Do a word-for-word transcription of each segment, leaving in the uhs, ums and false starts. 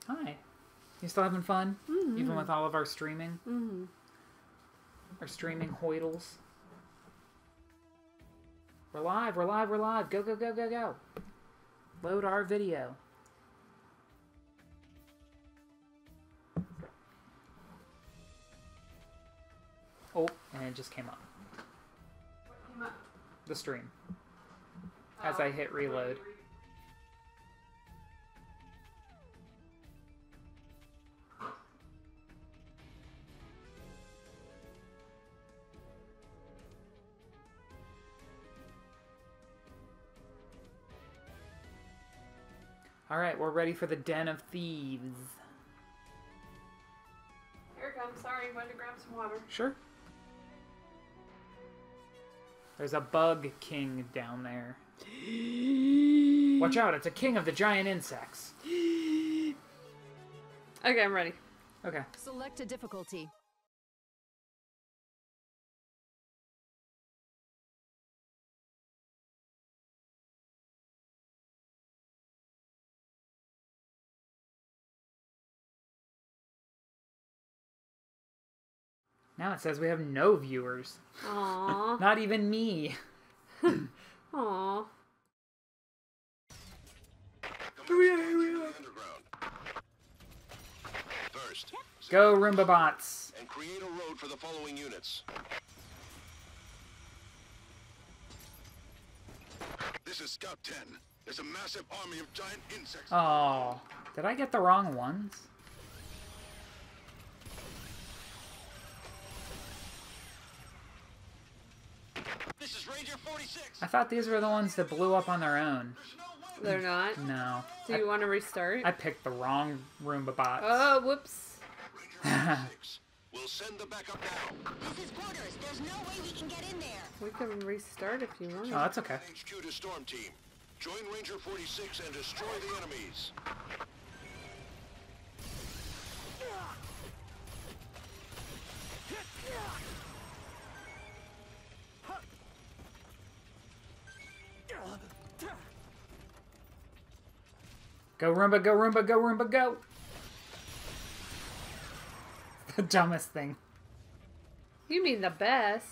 Hi. You still having fun? Mm-hmm. Even with all of our streaming? Mm-hmm. Our streaming hoidles? We're live, we're live, we're live. Go, go, go, go, go. Load our video. Oh, and it just came up. What came up? The stream. As Oh. I hit reload. Alright, we're ready for the Den of Thieves. Here it comes. Sorry, I wanted to grab some water. Sure. There's a bug king down there. Watch out, it's a king of the giant insects. Okay, I'm ready. Okay. Select a difficulty. Now it says we have no viewers. Aww. Not even me. Aww. First, Go Roomba bots. and create a road for the following units. This is Scout ten. There's a massive army of giant insects. Oh, did I get the wrong ones? This is Ranger forty-six. I thought these were the ones that blew up on their own. They're not? No. Do you want to restart? I picked the wrong Roomba bots. Oh, whoops. Ranger forty-six. We'll send the backup now. This is quarters. There's no way we can get in there. We can restart if you want. Oh, that's okay. H Q to Storm Team. Join Ranger forty-six and destroy the enemies. Go Roomba, go Roomba, go Roomba, go! The dumbest thing. You mean the best.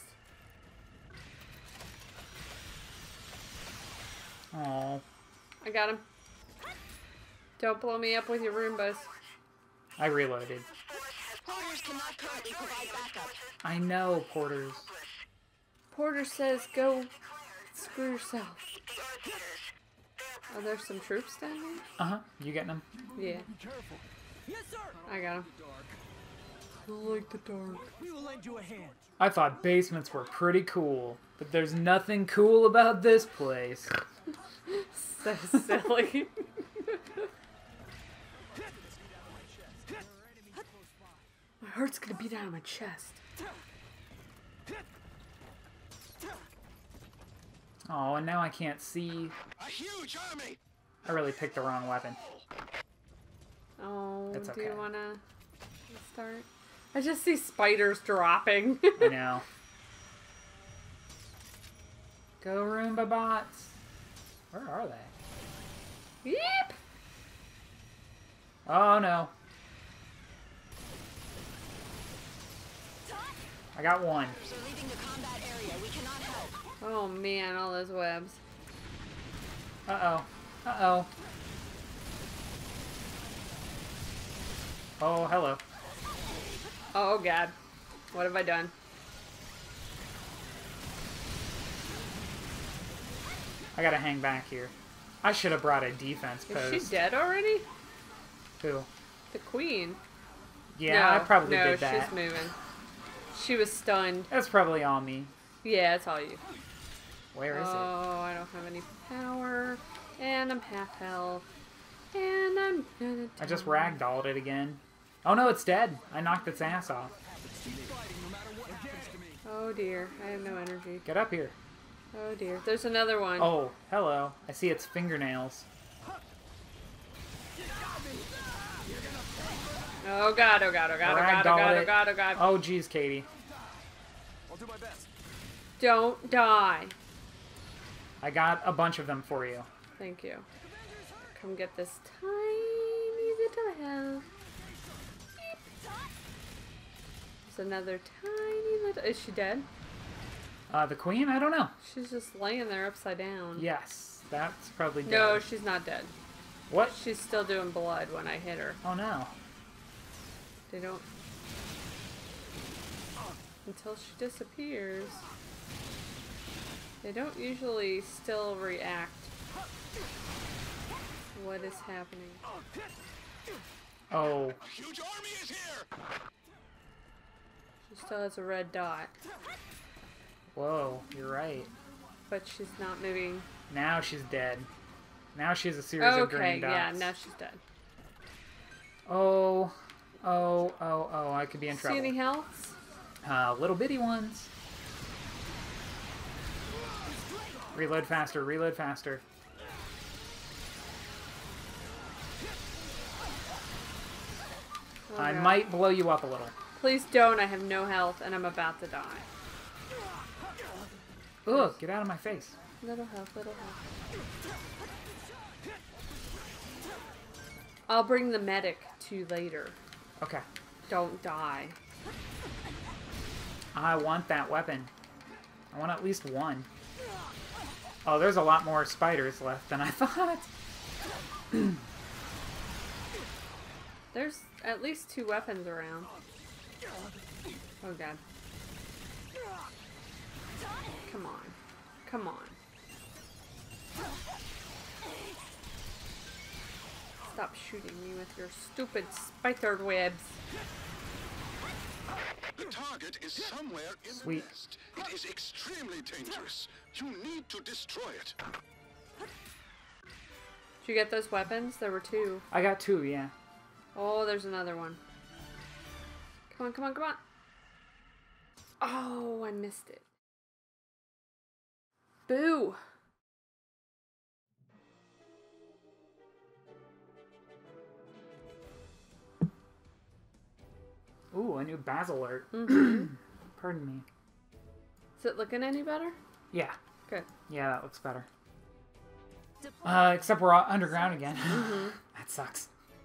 Oh, I got him. Don't blow me up with your Roombas. I reloaded. Porters cannot currently provide backup. I know, Porters. Porter says go screw yourself. Are there some troops down here? Uh-huh. You getting them? Yeah. Careful. Yes, sir. I got him. I like the dark. We will lend you a hand. I thought basements were pretty cool, but there's nothing cool about this place. So silly. My heart's gonna beat out of my chest. Oh, and now I can't see. A huge army. I really picked the wrong weapon. Oh, It's do okay. you wanna start? I just see spiders dropping. I know. Go Roomba bots. Where are they? Yep. Oh no. I got one. They're leaving the combat area. We cannot help. Oh man, all those webs. Uh-oh. Uh-oh. Oh, hello. Oh god. What have I done? I gotta hang back here. I should have brought a defense Is post. she dead already? Who? The queen. Yeah, no, I probably no, did that. she's moving. She was stunned. That's probably all me. Yeah, it's all you. Where is oh, it? I don't have any power. And I'm half health. And I'm gonna I just die. ragdolled it again. Oh no, it's dead. I knocked its ass off. Oh dear, I have no energy. Get up here. Oh dear, there's another one. Oh, hello. I see its fingernails. Oh god, oh god, oh god, oh god, oh god, Ragdolled oh it. god, oh god. Oh, geez, Katie. I'll do my best. Don't die. I got a bunch of them for you. Thank you. Come get this tiny little health. There's another tiny little... Is she dead? Uh, the queen? I don't know. She's just laying there upside down. Yes, that's probably dead. No, she's not dead. What? She's still doing blood when I hit her. Oh no. They don't... Until she disappears. They don't usually still react. What is happening? Oh. A huge army is here! She still has a red dot. Whoa, you're right. But she's not moving. Now she's dead. Now she has a series of Okay, green dots. yeah, now she's dead. Oh, oh, oh, oh, I could be in See trouble. any healths? Uh, little bitty ones. Reload faster, reload faster. Oh, I God. might blow you up a little. Please don't, I have no health and I'm about to die. Ugh, get out of my face. Little health, little health. I'll bring the medic to you later. Okay. Don't die. I want that weapon. I want at least one. Oh, there's a lot more spiders left than I thought. There's at least two weapons around. Oh god. Come on. Come on. Stop shooting me with your stupid spider webs. The target is somewhere in Sweet. the nest. It is extremely dangerous. You need to destroy it. Did you get those weapons? There were two. I got two, yeah. Oh, there's another one. Come on, come on, come on. Oh, I missed it. Boo. Ooh, a new basil art. Mm-hmm. Pardon me. Is it looking any better? Yeah. Good. Yeah, that looks better. Uh, except we're all underground again. Mm-hmm. That sucks.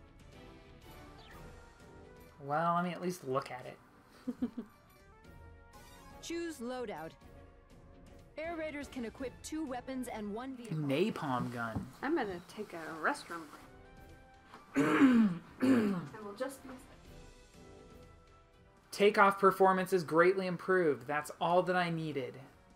Well, let me at least look at it. Choose loadout. Air Raiders can equip two weapons and one vehicle. Napalm gun. I'm gonna take a restroom break. And we'll just use it. Takeoff performance is greatly improved. That's all that I needed.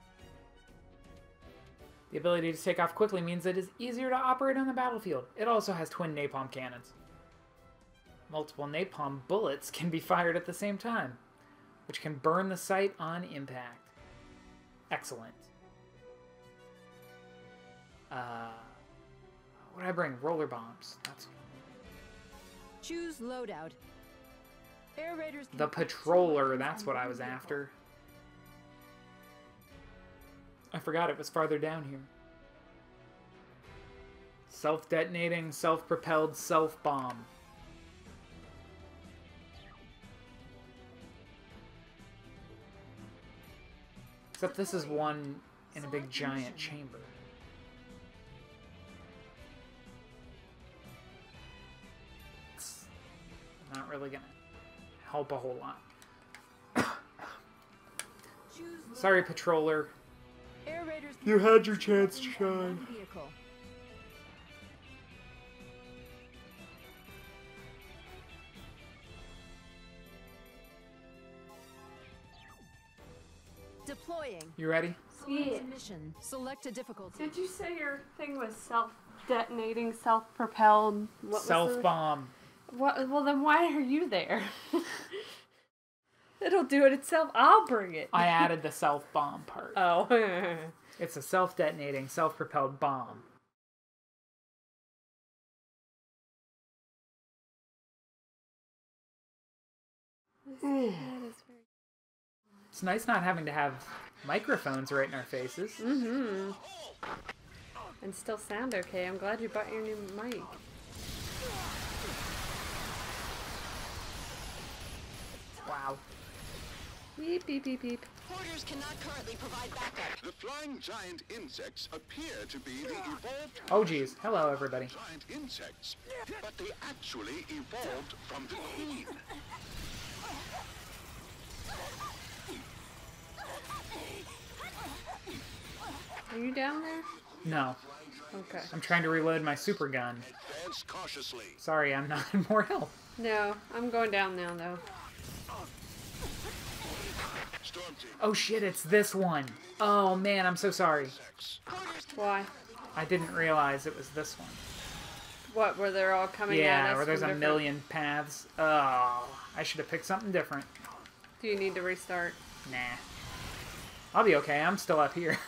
The ability to take off quickly means it is easier to operate on the battlefield. It also has twin napalm cannons. Multiple napalm bullets can be fired at the same time, which can burn the site on impact. Excellent. Uh, what did I bring? Roller bombs. That's Choose loadout. Air Raiders can the equip two patroller. weapons That's and what I one was vehicle. after. I forgot it was farther down here. Self-detonating, self-propelled, self-bomb. Except this is one in a big giant chamber. It's not really gonna help a whole lot. Choose Sorry, patroller. Air Raiders can You had equip your two chance to weapons and one shine. vehicle. Deploying. You ready? Select Yeah. mission. Select a difficulty. Did you say your thing was self-detonating, self-propelled? What was the- Self-bomb. What? Well, then why are you there? It'll do it itself. I'll bring it. I added the self-bomb part. Oh. It's a self-detonating, self-propelled bomb. That is very... It's nice not having to have microphones right in our faces. Mm-hmm. And still sound okay. I'm glad you bought your new mic. Wow. Beep, beep, beep, beep. Porters cannot currently provide backup. The flying giant insects appear to be the evolved Oh, geez. Hello, everybody. giant insects, but they actually evolved from the queen. Are you down there? No. Okay. I'm trying to reload my super gun. Advance cautiously. Sorry, I'm not in more health. No, I'm going down now, though. Storm team. Oh, shit, it's this one. Oh, man, I'm so sorry. Why? I didn't realize it was this one. What, where they're all coming at Yeah, us where there's from a different- million paths. Oh, I should have picked something different. Do you need to restart? Nah. I'll be okay. I'm still up here.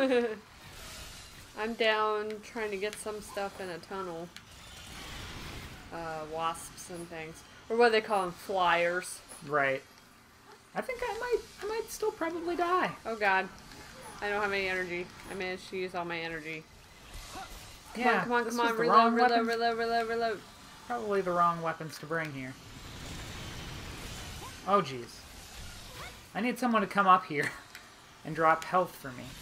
I'm down trying to get some stuff in a tunnel. Uh, wasps and things. Or what they call them, flyers. Right. I think I might I might still probably die. Oh god. I don't have any energy. I managed to use all my energy. Come yeah, on, come on, this come was on. the Reload, wrong reload, weapon. reload, reload, reload. Probably the wrong weapons to bring here. Oh, jeez. I need someone to come up here and drop health for me.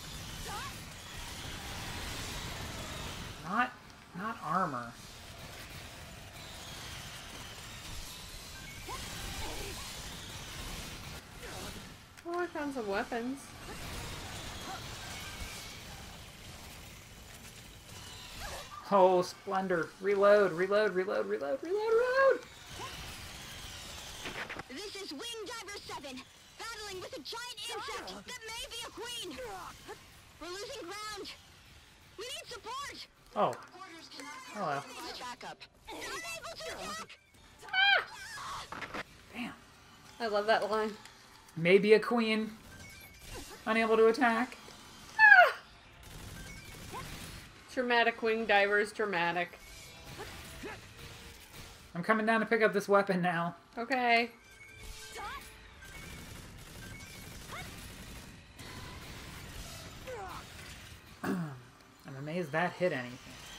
Not, not armor. Oh, I found some weapons. Oh, splendor. Reload, reload, reload, reload, reload, reload. This is Wing Diver seven, battling with a giant insect that may be a queen. We're losing ground. We need support. Oh, Porters cannot hello. provide backup. Unable to attack. Damn. I love that line. Maybe a queen. Unable to attack. Dramatic wing divers, dramatic. I'm coming down to pick up this weapon now. Okay. I'm amazed that hit anything.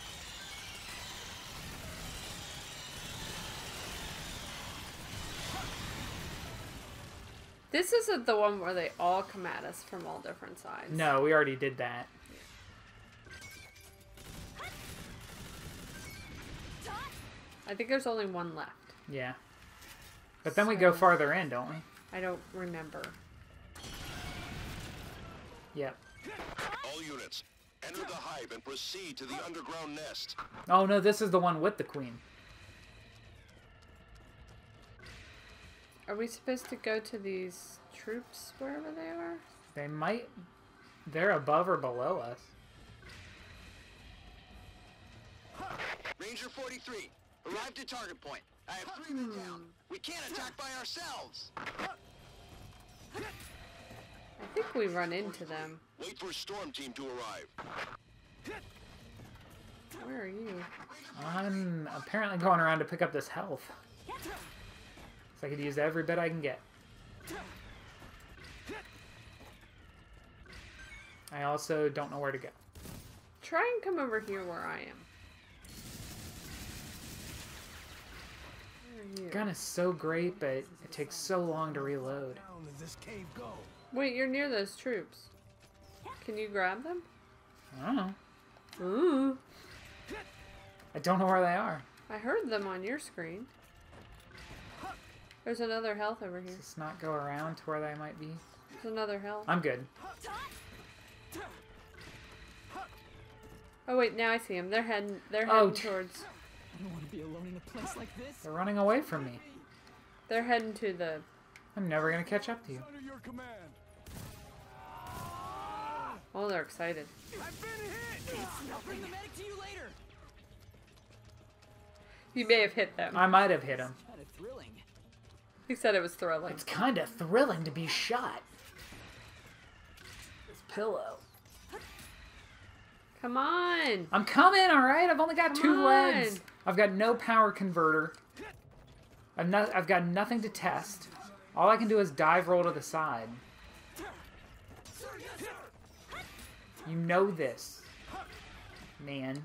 This isn't the one where they all come at us from all different sides. No, we already did that. I think there's only one left. Yeah. But then we go So- farther in, don't we? I don't remember. Yep. All units, enter the hive and proceed to the underground nest. Oh no, this is the one with the queen. Are we supposed to go to these troops wherever they are? They might... They're above or below us. Ranger forty-three, arrived at target point. I have three men down. We can't attack by ourselves. I think we run into them. Wait for storm team to arrive. Where are you? I'm apparently going around to pick up this health. So I could use every bit I can get. I also don't know where to go. Try and come over here where I am. Where are you? Gun is so great, but it takes so long to reload. Down does this cave go? Wait, you're near those troops. Can you grab them? I don't know. Ooh. I don't know where they are. I heard them on your screen. There's another health over here. Does this not go around to where they might be? There's another health. I'm good. Oh wait, now I see them. They're heading. They're Oh, heading t- towards. I don't want to be alone in a place like this. They're running away from me. They're heading to the. I'm never gonna catch up to you. Under your command. Oh, they're excited. I've been hit. I'll bring the medic to you later. You may have hit them. I might have hit him. Kind of thrilling. He said it was thrilling. It's kind of thrilling to be shot. This pillow. Come on. I'm coming, alright? I've only got Come two legs. on. I've got no power converter. I've, not, I've got nothing to test. All I can do is dive roll to the side. You know this, man.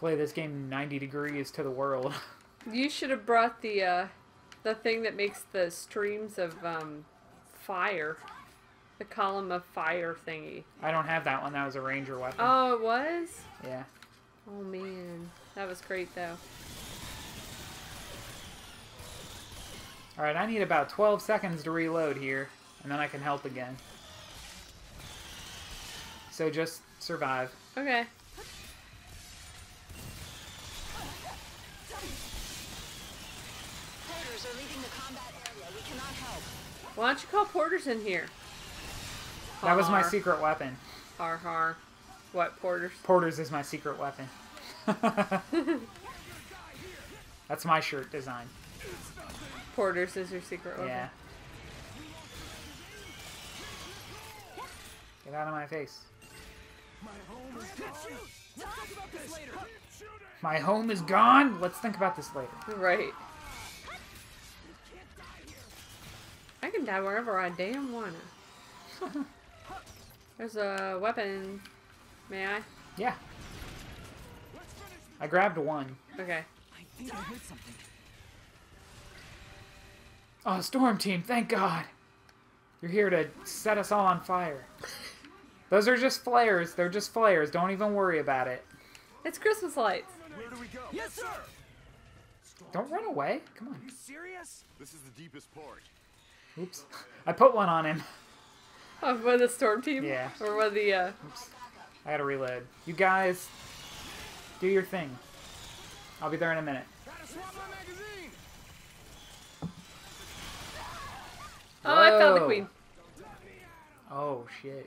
Play this game ninety degrees to the world. You should have brought the uh, the thing that makes the streams of um, fire. The column of fire thingy. I don't have that one. That was a ranger weapon. Oh, it was? Yeah. Oh man, that was great though. Alright, I need about twelve seconds to reload here, and then I can help again. So just survive. Okay. Porters are leaving the combat area. We cannot help. Why don't you call porters in here? That was my Har. secret weapon. Har har. What, porters? Porters is my secret weapon. That's my shirt design. Porters is your secret weapon. Yeah. Get out of my face. My home is gone? Let's think about this later. Right. I can die wherever I damn wanna. There's a weapon. May I? Yeah. I grabbed one. Okay. I think I heard something. Oh, Storm Team, thank God. You're here to set us all on fire. Those are just flares. They're just flares. Don't even worry about it. It's Christmas lights. Where do we go? Yes, sir. Don't run away. Come on. Are you serious? This is the deepest part. Oops. I put one on him. Oh, with the storm team? Yeah. Or with the, uh... Oops. I gotta reload. You guys, do your thing. I'll be there in a minute. Gotta swap my magazine. Oh, I found the Whoa. queen. Oh, shit.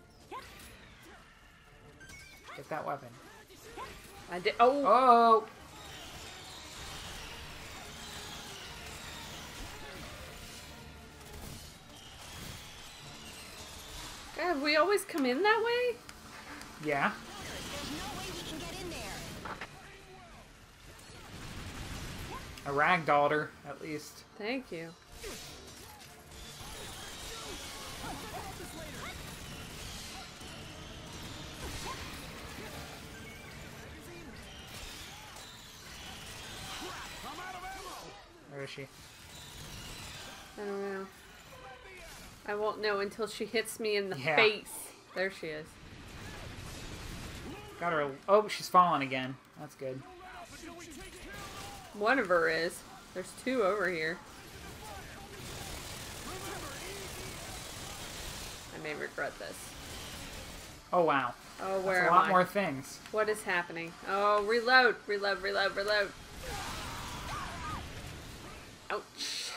Get that weapon. I did. Oh! Oh! God, we always come in that way? Yeah. There's no way we can get in there. I ragdolled her, at least. Thank you. Where is she? I don't know. I won't know until she hits me in the Yeah. face. There she is. Got her. Oh, she's fallen again. That's good. One of her is. There's two over here. I may regret this. Oh, wow. Oh, where That's a am lot I? more things. What is happening? Oh, reload, reload, reload, reload. Ouch.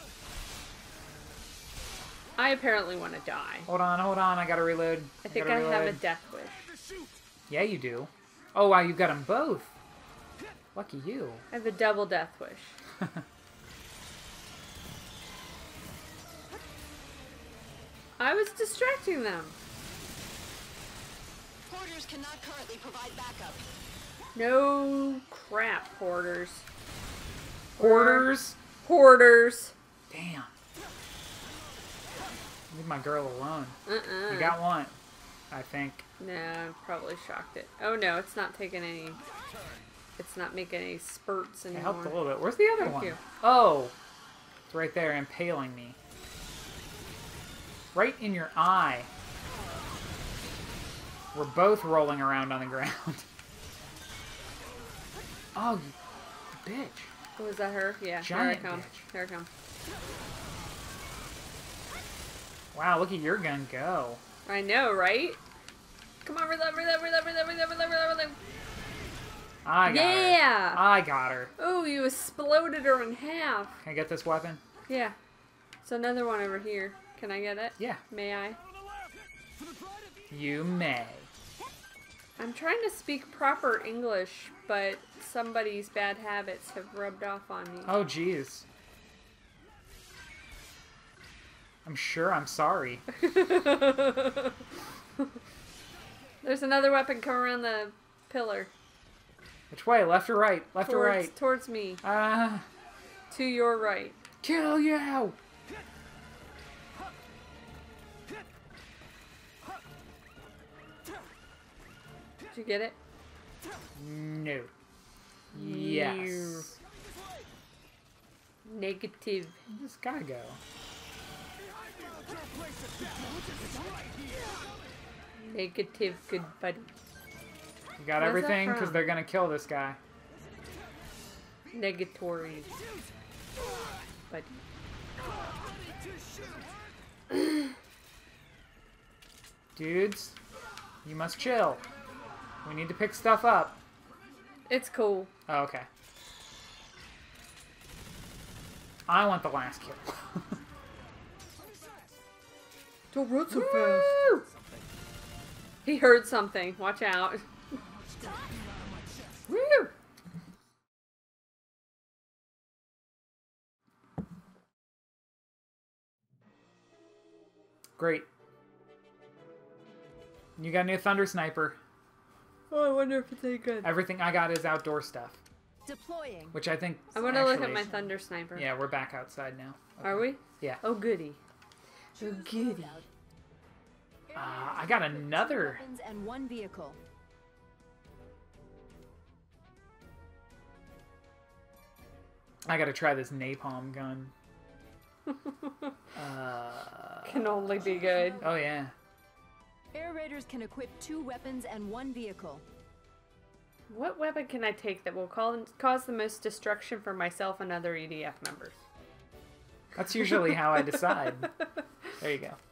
I apparently want to die. Hold on, hold on. I gotta reload. I think gotta I have a reload. death wish. Yeah, you do. Oh, wow, you've got them both. Lucky you. I have a double death wish. I was distracting them. Porters cannot currently provide backup. No crap, porters. Hoarders? Porters. Damn. Leave my girl alone. Uh-uh. You got one, I think. No, I probably shocked it. Oh no, it's not taking any... It's not making any spurts It anymore. helped a little bit. Where's the other Thank one? you. Oh! It's right there, impaling me. Right in your eye. We're both rolling around on the ground. Oh, you bitch. Oh, was that her? Yeah, Giant here I come. bitch. Here I come. Wow, look at your gun go. I know, right? Come on, reload, reload, reload, reload, reload, reload, reload, reload. I got her. Yeah! I got her. Oh, you exploded her in half. Can I get this weapon? Yeah. There's another one over here. Can I get it? Yeah. May I? You may. I'm trying to speak proper English, but somebody's bad habits have rubbed off on me. Oh, jeez. I'm sure I'm sorry. There's another weapon coming around the pillar. Which way? Left or right? Left Towards, or right? towards me. Ah, To your right. kill you! Did you get it? No. Yes. Negative. Where'd this guy go? Negative, good buddy. You got Where's that everything? Because from? they're gonna kill this guy. Negatory. Buddy. Dudes, you must chill. We need to pick stuff up. It's cool. Oh, okay. I want the last kill. Don't run so fast. He heard something. Watch out. Woo! Great. You got a new Thunder Sniper. Oh, I wonder if it's any good. Everything I got is outdoor stuff, Deploying. which I think. I want to look at actually- my Thunder Sniper. Yeah, we're back outside now. Okay. Are we? Yeah. Oh, goody. Oh, goody. Uh, I got another. Weapons and one vehicle. I gotta try this napalm gun. uh, Can only be good. oh yeah. Air raiders can equip two weapons and one vehicle. What weapon can I take that will call, cause the most destruction for myself and other E D F members? That's usually how I decide. There you go.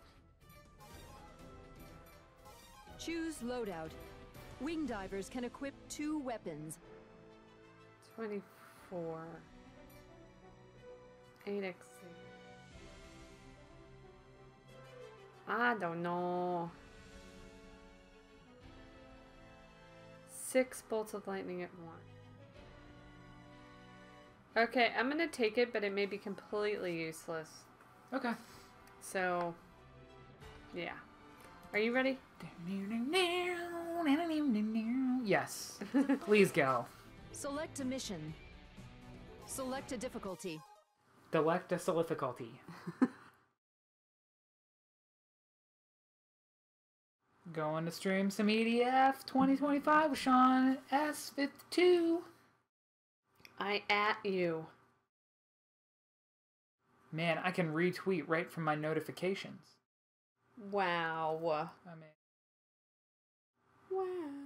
Choose loadout. Wing divers can equip two weapons. twenty-four. eight X. I don't know. Six bolts of lightning at once. Okay, I'm gonna take it, but it may be completely useless. Okay. So, yeah. Are you ready? Yes. Please go. Select a mission. Select a difficulty. Select a difficulty. Going to stream some E D F twenty twenty-five with Shawn S fifty-two. I at you. Man, I can retweet right from my notifications. Wow. I mean, Wow.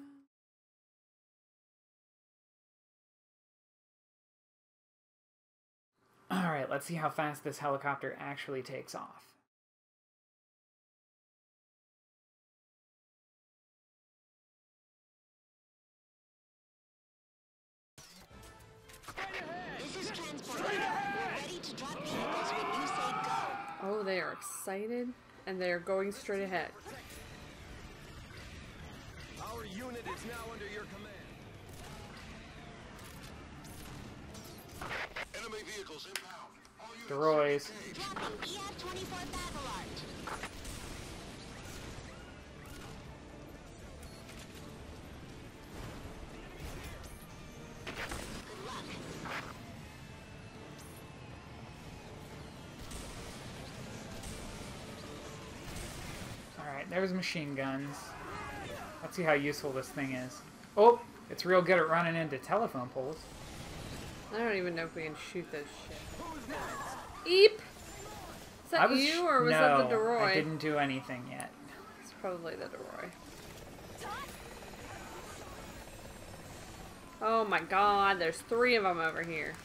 alright, let's see how fast this helicopter actually takes off. This is transport leader. We're ready to drop vehicles when you say go. Oh, they are excited and they are going straight ahead. Our unit is now under your command. Enemy vehicles inbound. All units Droids. engaged. Dropping E F twenty-four battle art. Good luck. Alright, there's machine guns. Let's see how useful this thing is. Oh, it's real good at running into telephone poles. I don't even know if we can shoot this shit. Eep! Is that I was you or was no, that the Droid? I didn't do anything yet. It's probably the Droid. Oh my god, there's three of them over here.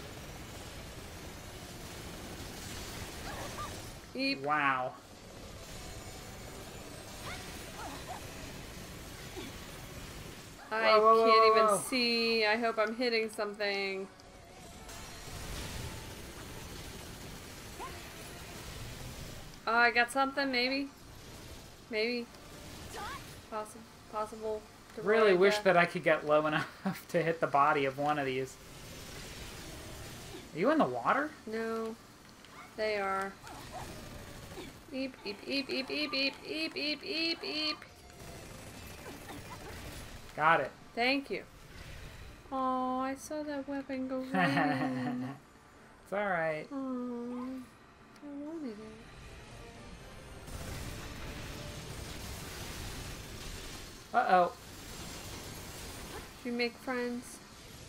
Eep. Wow. I Whoa, whoa, can't whoa, even whoa. see. I hope I'm hitting something. Oh, I got something, maybe? Maybe. Possible. Possible. to Really ride wish that. that I could get low enough to hit the body of one of these. Are you in the water? No. They are. Eep, eep, eep, eep, eep, eep, eep, eep, eep, eep. Got it. Thank you. Oh, I saw that weapon go ring. It's alright. Oh, I wanted it. Uh-oh. you make friends?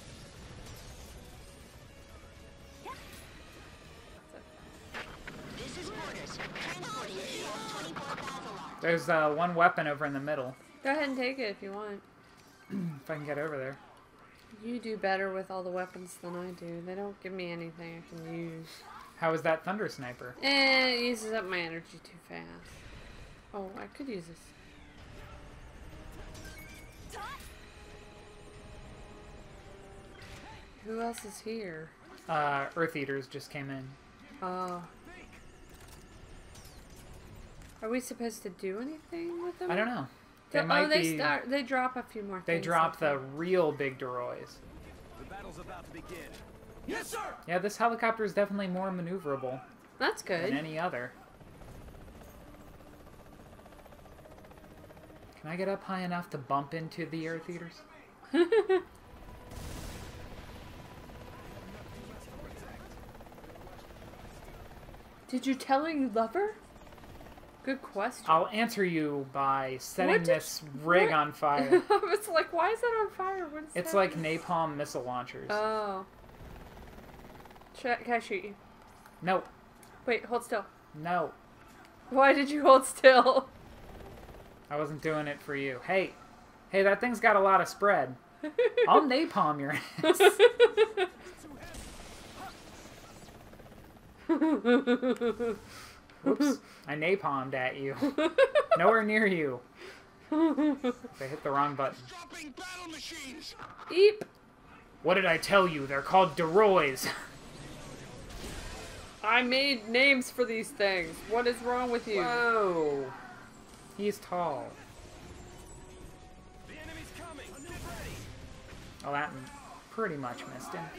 This is Quarters. Transporting E F twenty-four Basilard. There's uh, one weapon over in the middle. Go ahead and take it if you want. If I can get over there. You do better with all the weapons than I do. They don't give me anything I can use. How is that Thunder Sniper? Eh, it uses up my energy too fast. Oh, I could use this. Who else is here? Uh, Earth Eaters just came in. Oh. Are we supposed to do anything with them? I don't know. They They, might oh, they be. start. They drop a few more They things. drop the sometimes. real big Doroys. The battle's about to begin. Yes, sir! Yeah, this helicopter is definitely more maneuverable That's than good. any other. Can I get up high enough to bump into the Earth Eaters? Did you tell her you love her? Good question. I'll answer you by setting What did- this rig what- on fire. I was like, why is that on fire? What is It's that? like napalm missile launchers. Oh. Should I, can I shoot you? No, Wait, hold still. no, Why did you hold still? I wasn't doing it for you. Hey, hey, that thing's got a lot of spread. I'll napalm your ass. Whoops, I napalmed at you. Nowhere near you. I hit the wrong button. Dropping battle machines! Eep. What did I tell you? They're called Doroys. I made names for these things. What is wrong with you? Whoa. He's tall. The enemy's coming! Get ready! Oh, that pretty much missed him.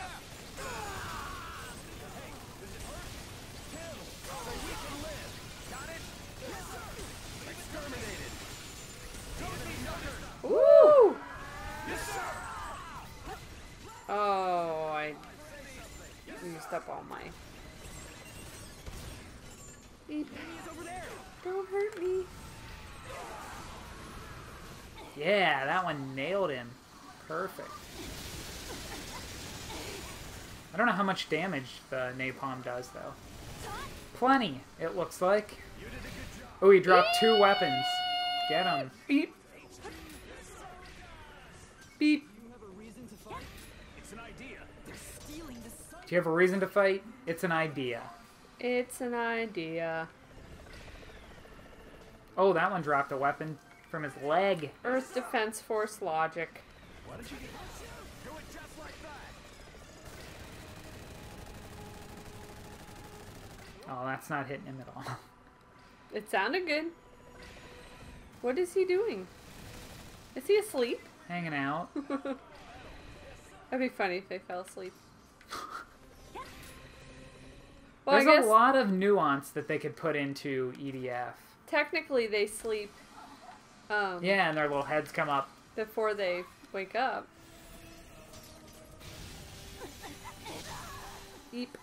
Exterminated! Woo! Oh, I used up all my. Eep. Don't hurt me. Yeah, that one nailed him. Perfect. I don't know how much damage the napalm does, though. Plenty, it looks like. Oh, he dropped two weapons. Get him. Beep. Beep. It's an idea. Do you have a reason to fight? It's an idea. It's an idea. Oh, that one dropped a weapon from his leg. Earth Defense Force logic. What did you get? Do it just like that! Oh, that's not hitting him at all. It sounded good. What is he doing? Is he asleep? Hanging out. That'd be funny if they fell asleep. Well, There's I guess a lot of nuance that they could put into E D F. technically they sleep um, Yeah, and their little heads come up. before they wake up. Eep.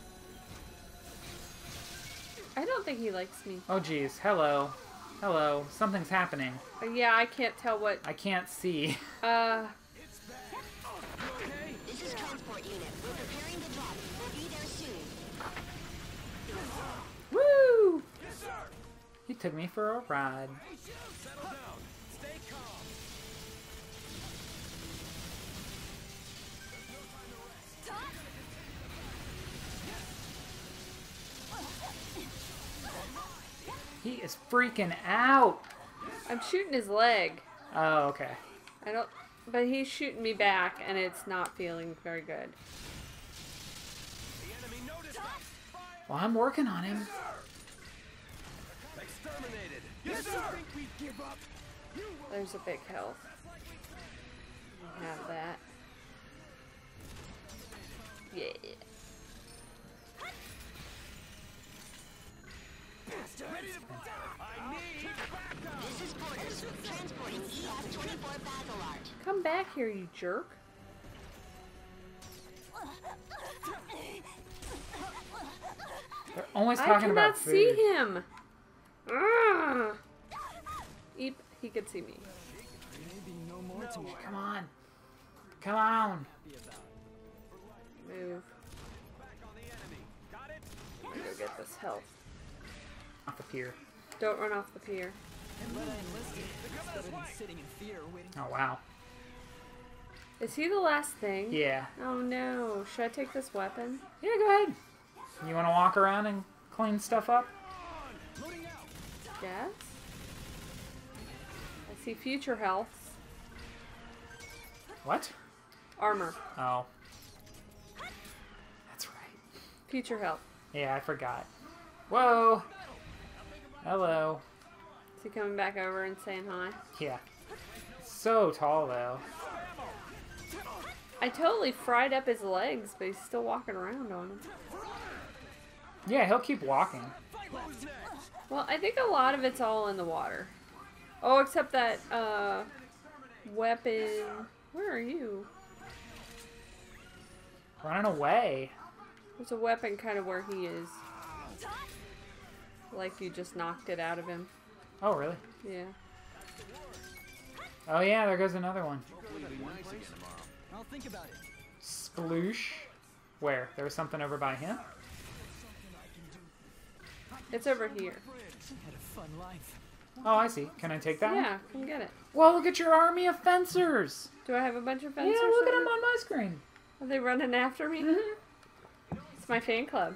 I don't think he likes me. Oh, geez. Hello. Hello. Something's happening. Uh, yeah, I can't tell what. I can't see. Uh, This is transport unit. We're preparing the drop. We'll be there soon. Woo! He took me for a ride. Settle down. Stay calm. He is freaking out. I'm shooting his leg. Oh, okay. I don't. But he's shooting me back, and it's not feeling very good. The enemy noticed us. Well, I'm working on him. Exterminated. Yes, sir. Think we give up? There's a big health. We have that. Yeah. Ready to... I need backup. This is Quarters. Transporting E F twenty-four Basilard. Come back here, you jerk. They're always I talking cannot about food. see him. Ugh. Eep, he could see me. Come on. Come on. Move. Go get this health. Off the pier. Don't run off the pier. Oh, wow. Is he the last thing? Yeah. Oh no. Should I take this weapon? Yeah, go ahead. You want to walk around and clean stuff up? Yes. I see future health. What? Armor. Oh. That's right. Future health. Yeah, I forgot. Whoa. Hello. Is he coming back over and saying hi? Yeah. So tall, though. I totally fried up his legs, but he's still walking around on them. Yeah, he'll keep walking. Well, I think a lot of it's all in the water. Oh, except that, uh, weapon. Where are you? Running away. There's a weapon kind of where he is. Like you just knocked it out of him. Oh, really? Yeah. Oh, yeah, there goes another one. I'll think about it. Sploosh. Where? There was something over by him? It's over here. Had a fun life. Oh, I see. Can I take that one? Yeah, come get it. Well, look at your army of fencers. Do I have a bunch of fencers? Yeah, look at over- them on my screen. Are they running after me? Mm-hmm. It's my fan club.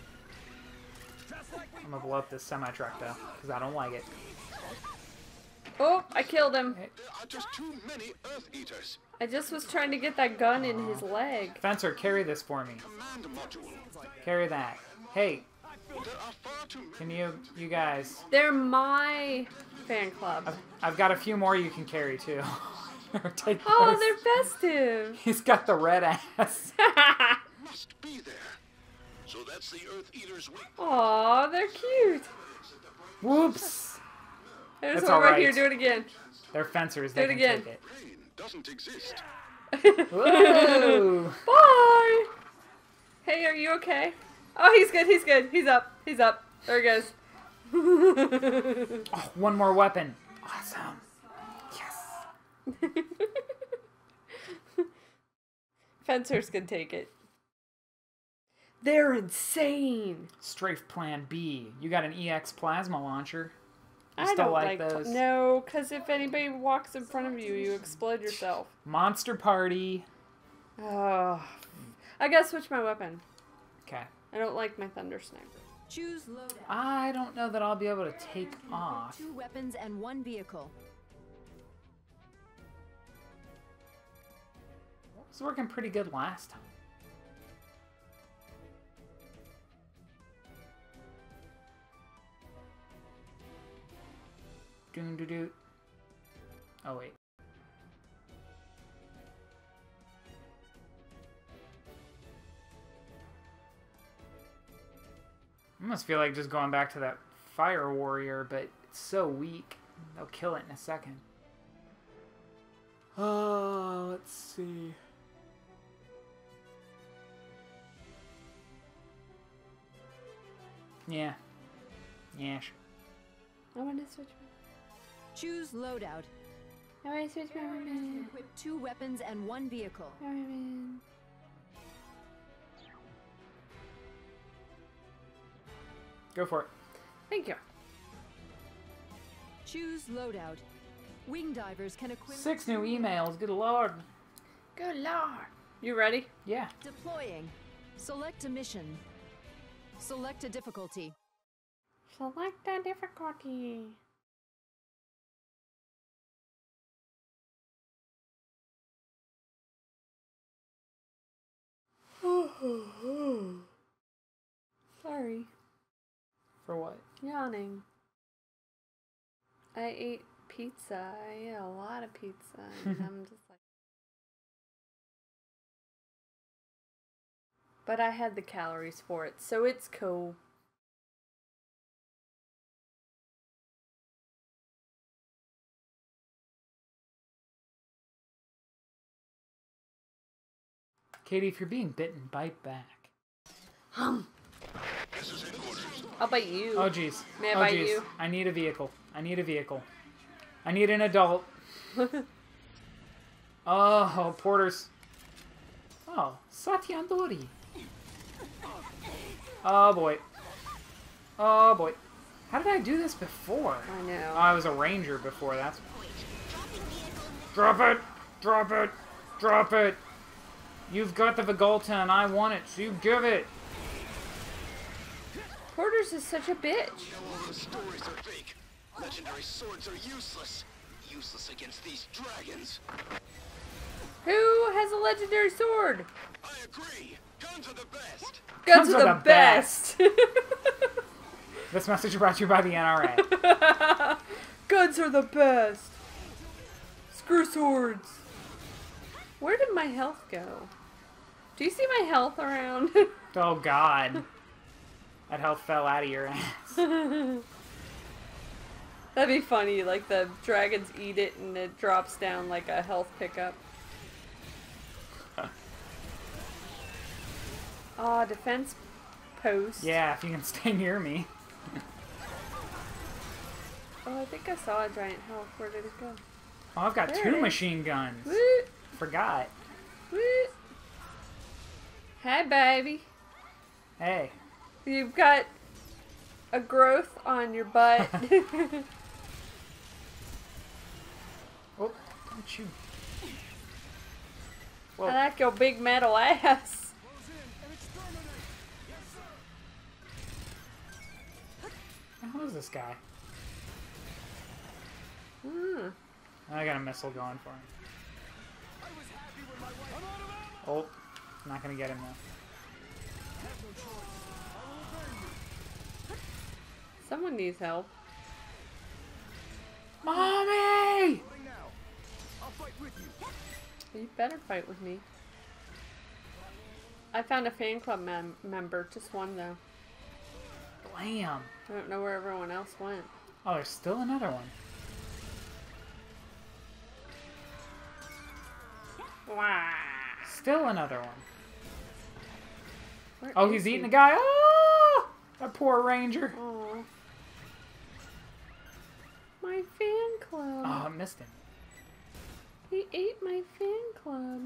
I'm gonna blow up this semi-truck, though, because I don't like it. Oh, I killed him. There are just too many Earth Eaters. I just was trying to get that gun in his leg. Fencer, carry this for me. Command module. Carry that. Hey, There are far too many. can you, you guys... They're my fan club. I've, I've got a few more you can carry, too. Take Oh, those. they're festive. He's got the red ass. Must be there. So that's the Earth Eater's weak. Aw, they're cute. Whoops. There's That's one right alright. here. Do it again. They're fencers. Do They it can again. take it. Brain doesn't exist. Whoa! Bye. Hey, are you okay? Oh, he's good. He's good. He's up. He's up. There he goes. Oh, one more weapon. Awesome. Yes. Fencers can take it. They're insane. Strafe Plan B. You got an E X plasma launcher. You I still don't like, like those? No, because if anybody walks in front of you, you explode yourself. Monster Party. Oh, I gotta switch my weapon. Okay. I don't like my thunder sniper. Choose loadout. I don't know that I'll be able to take off. Two weapons and one vehicle. It was working pretty good last time. Doon doo doo. Oh wait. I almost feel like just going back to that fire warrior, but it's so weak. They'll kill it in a second. Oh, let's see. Yeah. Yeah. Sure. I want to switch Choose loadout. my. I want to switch my weapon. Equip two weapons and one vehicle. My weapon. Go for it. Thank you. Choose loadout. Wing divers can equip. Six new emails. Good lord. Good lord. You ready? Yeah. Deploying. Select a mission. Select a difficulty. Select a difficulty. Sorry. For what? Yawning. I ate pizza. I ate a lot of pizza. And I'm just like. But I had the calories for it, so it's cool. Katie, if you're being bitten, bite back. Hum. This is headquarters. I'll bite you. Oh, jeez. May I oh, bite jeez. you? I need a vehicle. I need a vehicle. I need an adult. Oh, porters. Oh, Satyandori. Oh boy. Oh boy. How did I do this before? I know. Oh, I was a ranger before. That's. Drop it! Drop it! Drop it! You've got the Vigolta and I want it, so you give it! Porters is such a bitch. All those stories are fake. Legendary swords are useless. Useless against these dragons. Who has a legendary sword? I agree. Guns are the best. Guns, are the, best. This message brought to you by the N R A. Guns are the best. Screw swords. Where did my health go? Do you see my health around? Oh god. That health fell out of your ass. That'd be funny, like the dragons eat it and it drops down like a health pickup. Aw, oh, defense post. Yeah, if you can stay near me. Oh, I think I saw a giant health. Where did it go? Oh, I've got There two it is. machine guns. Woot, Forgot. woot. Hey, baby. Hey. You've got a growth on your butt. Oh, don't you. I Whoa. like your big metal ass. Who is this guy? Hmm. I got a missile going for him. Oh, not gonna get him though. Someone needs help. Mommy! You better fight with me. I found a fan club mem member, just one though. Blam! I don't know where everyone else went. Oh, there's still another one. Wow. Still another one. Where Oh, is he's he? eating the guy. Oh! That poor ranger. Aw. My fan club. Oh, I missed him. He ate my fan club.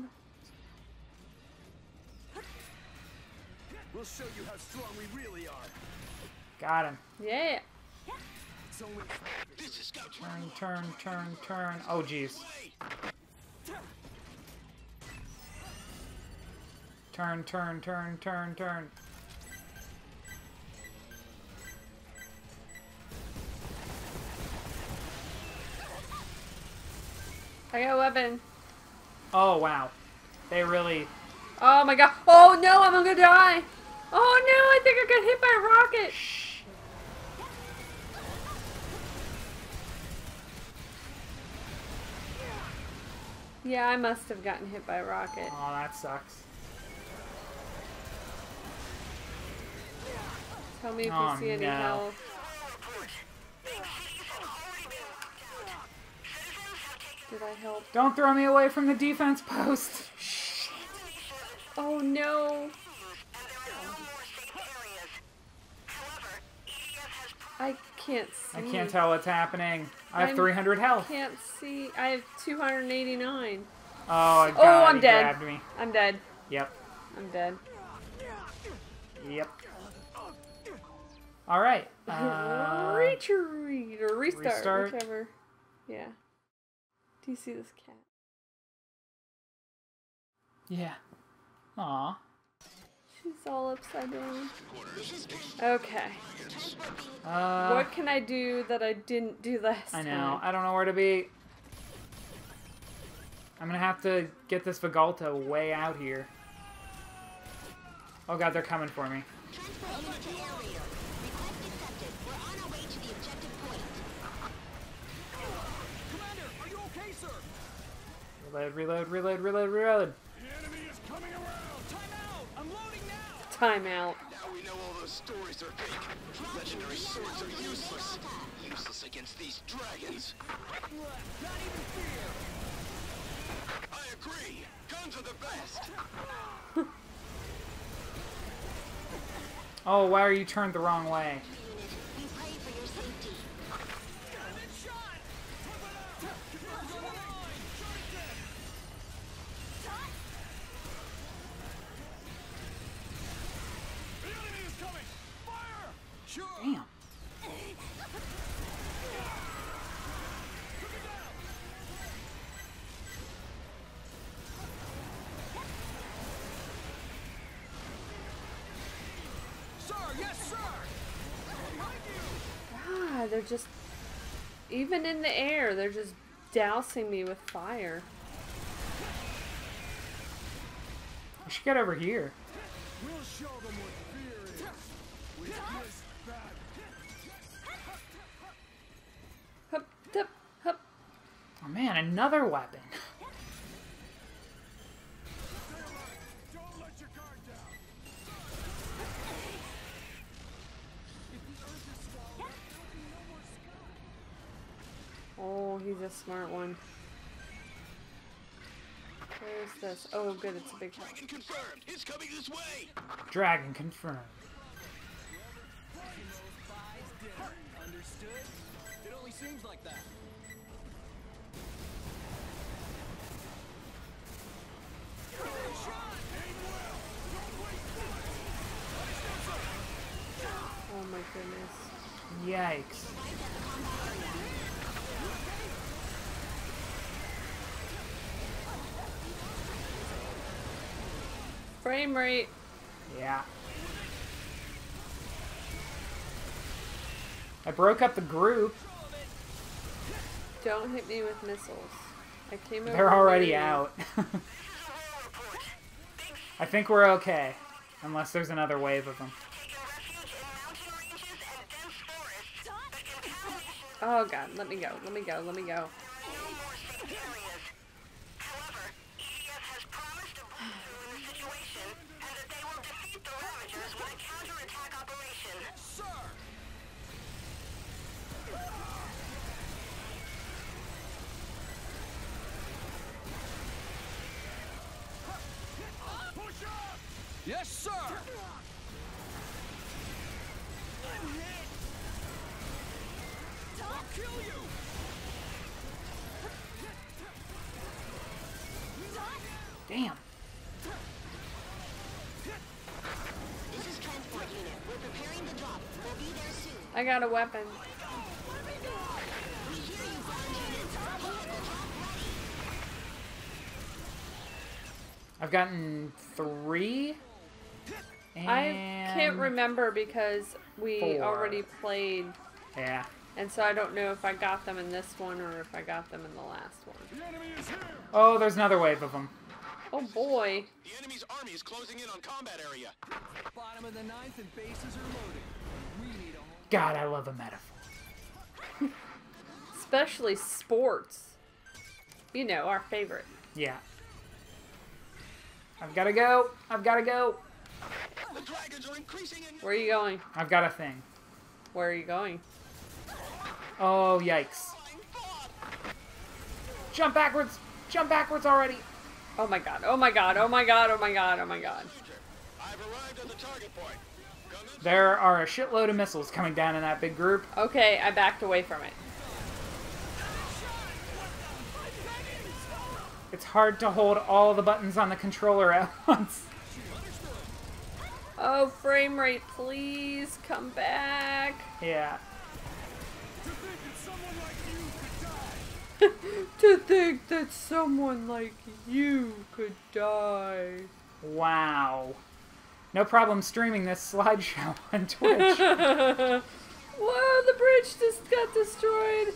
We'll show you how strong we really are. Got him. Yeah. It's only This is Scout Turn, turn, turn, turn. Oh, jeez. Turn, turn, turn, turn, turn. I got a weapon. Oh, wow. They really... Oh my god. Oh no, I'm gonna die. Oh no, I think I got hit by a rocket. Yeah, I must have gotten hit by a rocket. Oh, that sucks. Tell me if Oh, you see any no. health. Did I help? Don't throw me away from the defense post. Oh no. I can't see. I can't tell what's happening. I have I'm- three hundred health. Can't see. I have two hundred eighty-nine. Oh, God, Oh, I'm he dead. grabbed me. I'm dead. Yep. I'm dead. Yep. All right. Uh, Retreat or restart, restart. whichever. Yeah. Do you see this cat? yeah. Aw. She's all upside down. Okay. Uh, What can I do that I didn't do last I know. time? I don't know where to be. I'm gonna have to get this Vigolta way out here. Oh god, they're coming for me. Transfer units to area. Request accepted. We're on our way to the objective point. Commander, are you okay, sir? Reload, reload, reload, reload, reload. The enemy is coming around. Time out. I'm loading now. Time out. Now we know all those stories are fake. Legendary swords are useless. Useless against these dragons. Not even fear. I agree. Guns are the best. Oh, why are you turned the wrong way? Unit, we pray for your safety. Damn. Sir, yes, sir. God, they're just... Even in the air, they're just dousing me with fire. I should get over here. We'll show them what fear is. With this bad. Hup, hup, hup. Oh man, another weapon. Don't let your guard down. If the earth is swallowed, there'll be no more sky. Oh, he's a smart one. Where's this? Oh, good, it's a big one. Dragon confirmed. It's coming this way. Dragon confirmed. Understood? It only seems like that. Oh my goodness. Yikes. Frame rate. Yeah. I broke up the group. Don't hit me with missiles. I came over They're already here. out. I think we're okay. Unless there's another wave of them. Oh god, let me go, let me go, let me go. Sir! Push up! Yes, sir! I'm hit! I'll kill you! Damn. This is transport unit. We're preparing the drop. We'll be there soon. I got a weapon. We hear you, ground units. Vehicle drop ready. I've gotten three. And I can't remember because we four. already played, Yeah. and so I don't know if I got them in this one or if I got them in the last one. The enemy is here! Oh, there's another wave of them. Oh boy. The enemy's army is closing in on combat area. Bottom of the ninth and bases are loaded. We need a home. God, I love a metaphor. Especially sports. You know, our favorite. Yeah. I've gotta go. I've gotta go. The dragons are increasing in... Where are you going? I've got a thing. Where are you going? Oh, yikes. Jump backwards. Jump backwards already. Oh my god, oh my god, oh my god, oh my god, oh my god. I've arrived at the target point. Come in. There are a shitload of missiles coming down in that big group. Okay, I backed away from it. It's hard to hold all the buttons on the controller at once. Oh, frame rate, please come back. Yeah. To think that someone like you could die. To think that someone like you could die. Wow. No problem streaming this slideshow on Twitch. Whoa, the bridge just got destroyed.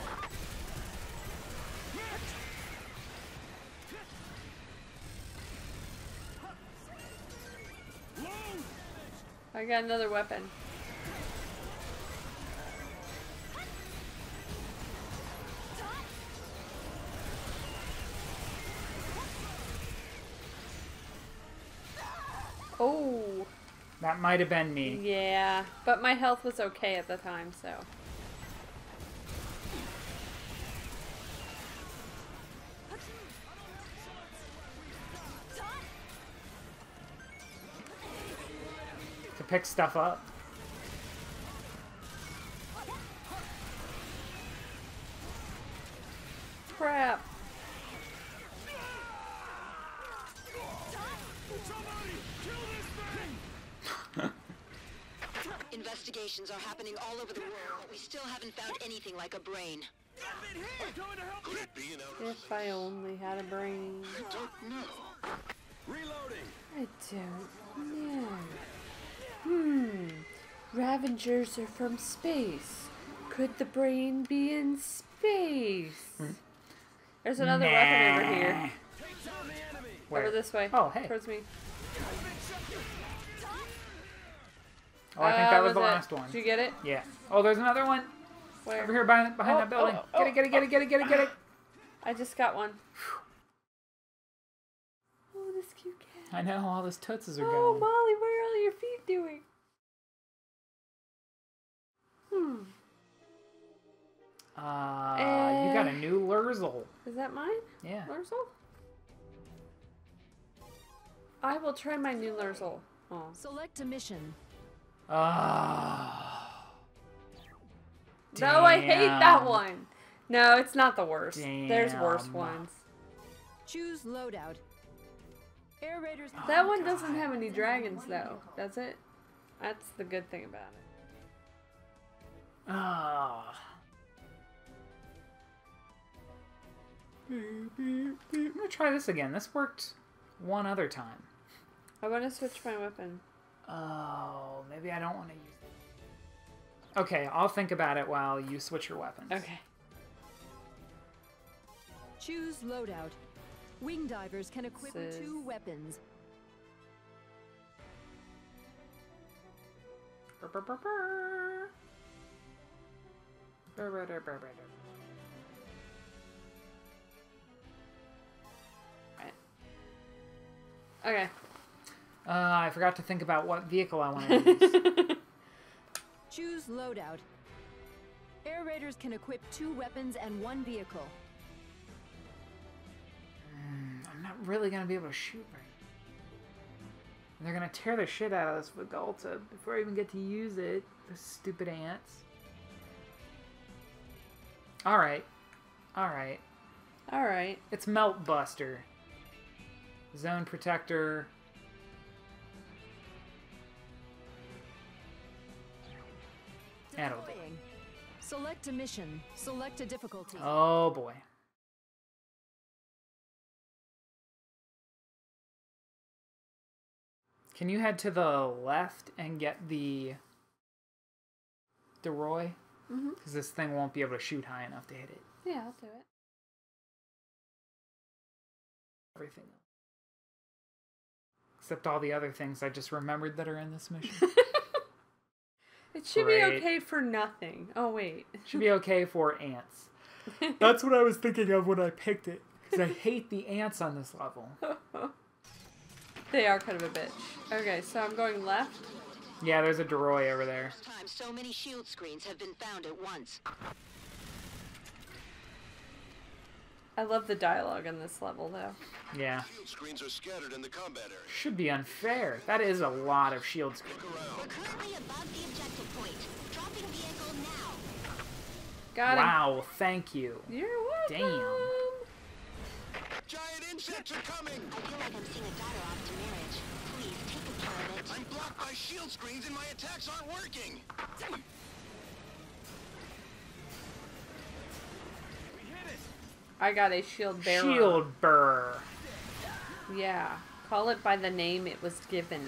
I got another weapon. Oh, That might have been me. yeah. But my health was okay at the time, so. To pick stuff up. Crap. investigations are happening all over the world, but we still haven't found anything like a brain. Could it be an outer If I only had a brain. I don't know. Reloading. I don't know. Hmm. Ravengers are from space. Could the brain be in space? There's another Nah. weapon over here. Take down the enemy. Where? Over this way. Oh, hey. Towards me. Oh, I think that Uh, was the it? last one. Did you get it? Yeah. Oh, there's another one Where? over here behind, behind Oh, that building. oh, Get oh, it, get it, get it, get it, get it, get it, get it. I just got one. Oh, this cute cat. I know, all those tootsies are Oh, going. Molly, what are all your feet doing? Hmm. Uh, you got a new Lurzel. Is that mine? Yeah. Lurzel? I will try my new Lurzel. Oh. Select a mission. Ah. No, I hate that Damn. one. No, it's not the worst. There's worse Damn. ones. Choose loadout. Air Raiders. That one doesn't have any dragons, though, does it? That's the good thing about it. Ah. I'm gonna try this again. This worked one other time. I want to switch my weapon. Oh, maybe I don't want to use it. Okay, I'll think about it while you switch your weapons. Okay. Choose loadout. Wing divers can equip This is- two weapons. Brr, brr, brr, brr. Brr, brr, brr, brr, brr. Okay. Uh, I forgot to think about what vehicle I want to use. Choose loadout. Air Raiders can equip two weapons and one vehicle. I'm not really gonna be able to shoot right. They're gonna tear the shit out of this Vigalta before I even get to use it. The stupid ants. Alright. Alright. Alright. It's Melt Buster. Zone Protector. That'll do. Deploying. Select a mission. Select a difficulty. Oh boy. Can you head to the left and get the DeRoy? Mm-hmm. Because this thing won't be able to shoot high enough to hit it. Yeah, I'll do it. Everything. Except all the other things I just remembered that are in this mission. It should Great. be okay for nothing. Oh, wait. Should be okay for ants. That's what I was thinking of when I picked it. Because I hate the ants on this level. They are kind of a bitch. Okay, so I'm going left. Yeah, there's a DeRoy over there. First time so many shield screens have been found at once. I love the dialogue in this level, though. Yeah. Shield screens are scattered in the combat area. Should be unfair. That is a lot of shield screens. Look around. We're currently above the objective point. Dropping vehicle now. Got him. Wow, thank you. You're welcome. Damn. Giant insects are coming! I feel like I'm seeing a daughter off to marriage. Please, take care of it. I'm blocked by shield screens and my attacks aren't working! I got a shield bearer. Shield burr. Yeah. Call it by the name it was given.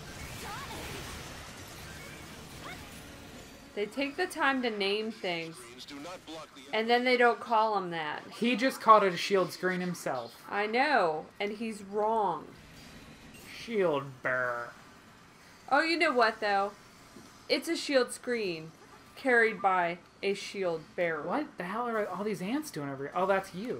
They take the time to name things, Screens do not block the and then they don't call them that. He just called it a shield screen himself. I know, and he's wrong. Shield burr. Oh, you know what, though? It's a shield screen carried by a shield bearer. What the hell are all these ants doing over here? Oh, that's you.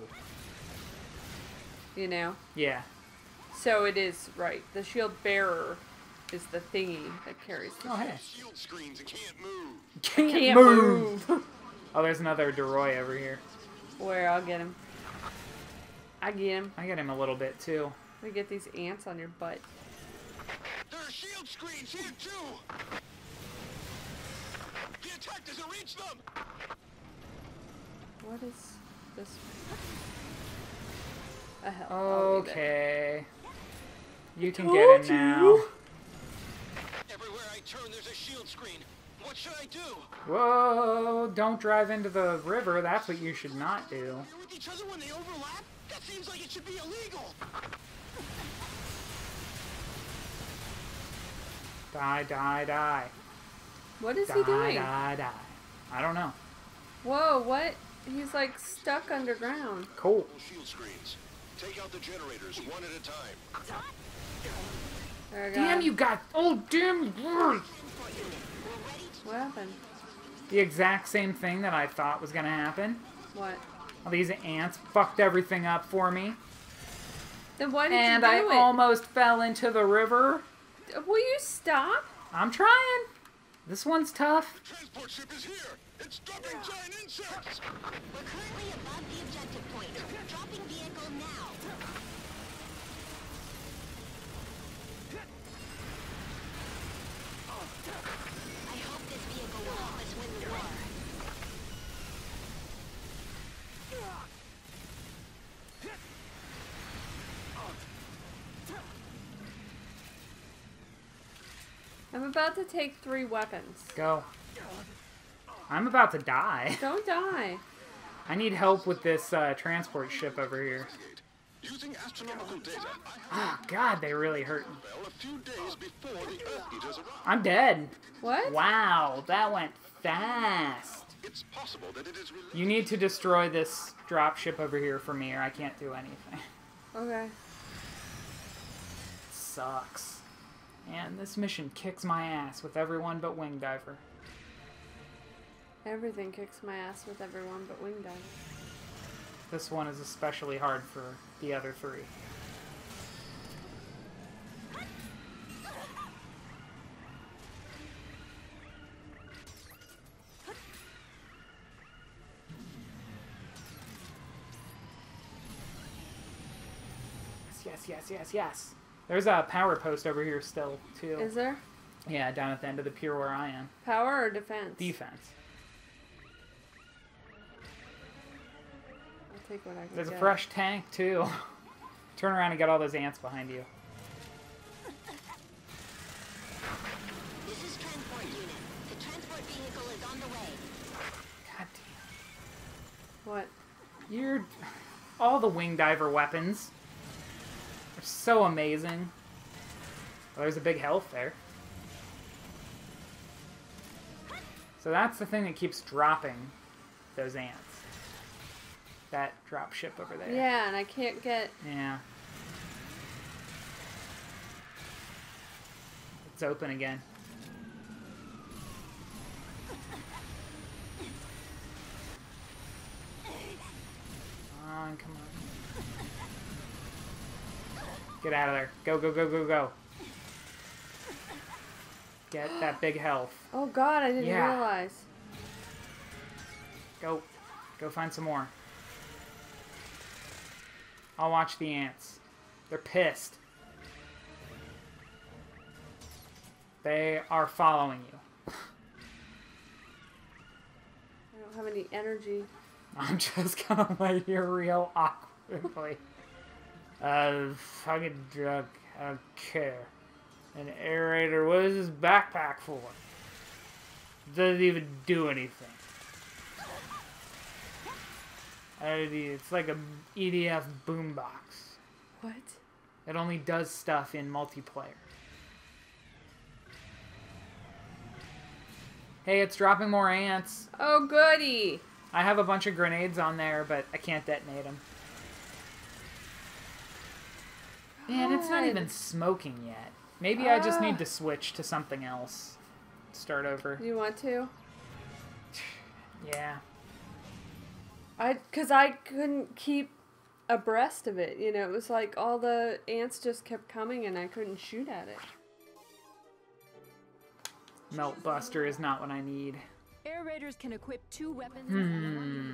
You know? Yeah. So it is, right. The shield bearer is the thingy that carries the Oh, hey. shield screens and can't move. Can't, Can't move. Oh, there's another DeRoy over here. Where? I'll get him. I get him. I get him a little bit, too. We get these ants on your butt. There are shield screens here too! The attack doesn't reach them! What is this? A hell. I'll leave it. Okay. You can Told get him now. you. Everywhere I turn, there's a shield screen. What should I do? Whoa, don't drive into the river. That's what you should not do. They're with each other when they overlap? That seems like it should be illegal. Die, die, die. What is Die, he doing? die, die. I don't know. Whoa, what? He's like stuck underground. Cool. Shield screens. Take out the generators one at a time. There we go. Damn, you got... Oh, damn. What happened? The exact same thing that I thought was going to happen. What? All these ants fucked everything up for me. Then why did And you I do it? almost fell into the river. Will you stop? I'm trying. This one's tough. The transport ship is here. It's dropping giant insects. We're currently above the objective point. Dropping vehicle now. I hope this vehicle will help us win the war. I'm about to take three weapons. Go. I'm about to die. Don't die. I need help with this uh, transport ship over here. Using astronomical data, Oh, God, they really hurt me. I fell a few days before the Earth Eaters arrived. I'm dead. What? Wow, that went fast. It's possible that it is related. You need to destroy this drop ship over here for me, or I can't do anything. Okay. Sucks. And this mission kicks my ass with everyone but Wing Diver. Everything kicks my ass with everyone but Wing Diver. This one is especially hard for the other three. Yes, yes, yes, yes. There's a power post over here still, too. Is there? Yeah, down at the end of the pier where I am. Power or defense? Defense. I'll take what I can There's a get. fresh tank, too. Turn around and get all those ants behind you. This is transport unit. The transport vehicle is on the way. God damn. What? You're... All the Wing Diver weapons are so amazing. Well, there's a big health there. So that's the thing that keeps dropping those ants. That drop ship over there. Yeah, and I can't get... Yeah. It's open again. Come on, come on. Get out of there. Go, go, go, go, go. Get that big health. Oh god, I didn't Yeah. realize. Go. Go find some more. I'll watch the ants. They're pissed. They are following you. I don't have any energy. I'm just gonna lay here real awkwardly. Uh, fucking drunk. I don't care. An aerator. What is this backpack for? Doesn't even do anything. I, it's like a E D F boombox. What? It only does stuff in multiplayer. Hey, it's dropping more ants. Oh goody! I have a bunch of grenades on there, but I can't detonate them. Man, it's not God. even smoking yet. Maybe I just need to switch to something else. Start over. Do you want to? Yeah. I, cause I couldn't keep abreast of it. You know, it was like all the ants just kept coming and I couldn't shoot at it. Melt Buster is not what I need. Air raiders can equip two weapons. Hmm.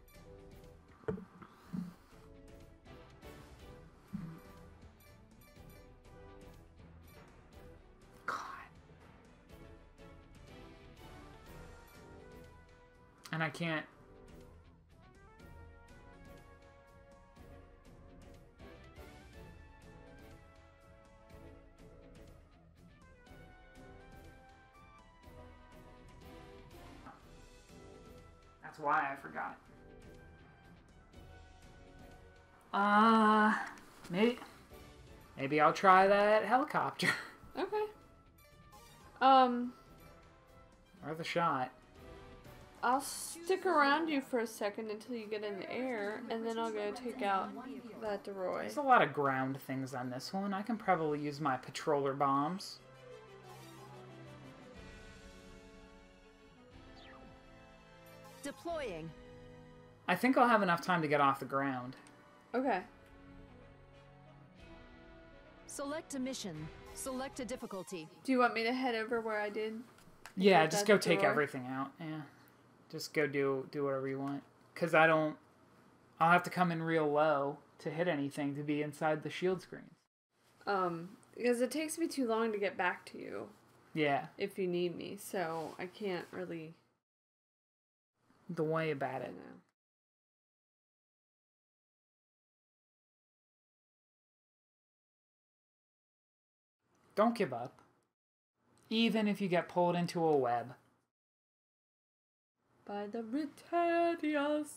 God. And I can't. That's why I forgot. Uh, maybe, maybe I'll try that helicopter. Okay. Um, Worth a shot. I'll stick around you for a second until you get in the air, and then I'll go take out that Deroy. There's a lot of ground things on this one. I can probably use my patroller bombs. Deploying. I think I'll have enough time to get off the ground. Okay. Select a mission. Select a difficulty. Do you want me to head over where I did? Yeah, Get just that go take Deroy? everything out. Yeah. Just go do do whatever you want. Because I don't... I'll have to come in real low to hit anything to be inside the shield screens. Um, because it takes me too long to get back to you Yeah. if you need me, so I can't really, Don't worry about I it. don't know. Don't give up. Even if you get pulled into a web. By the Britannias.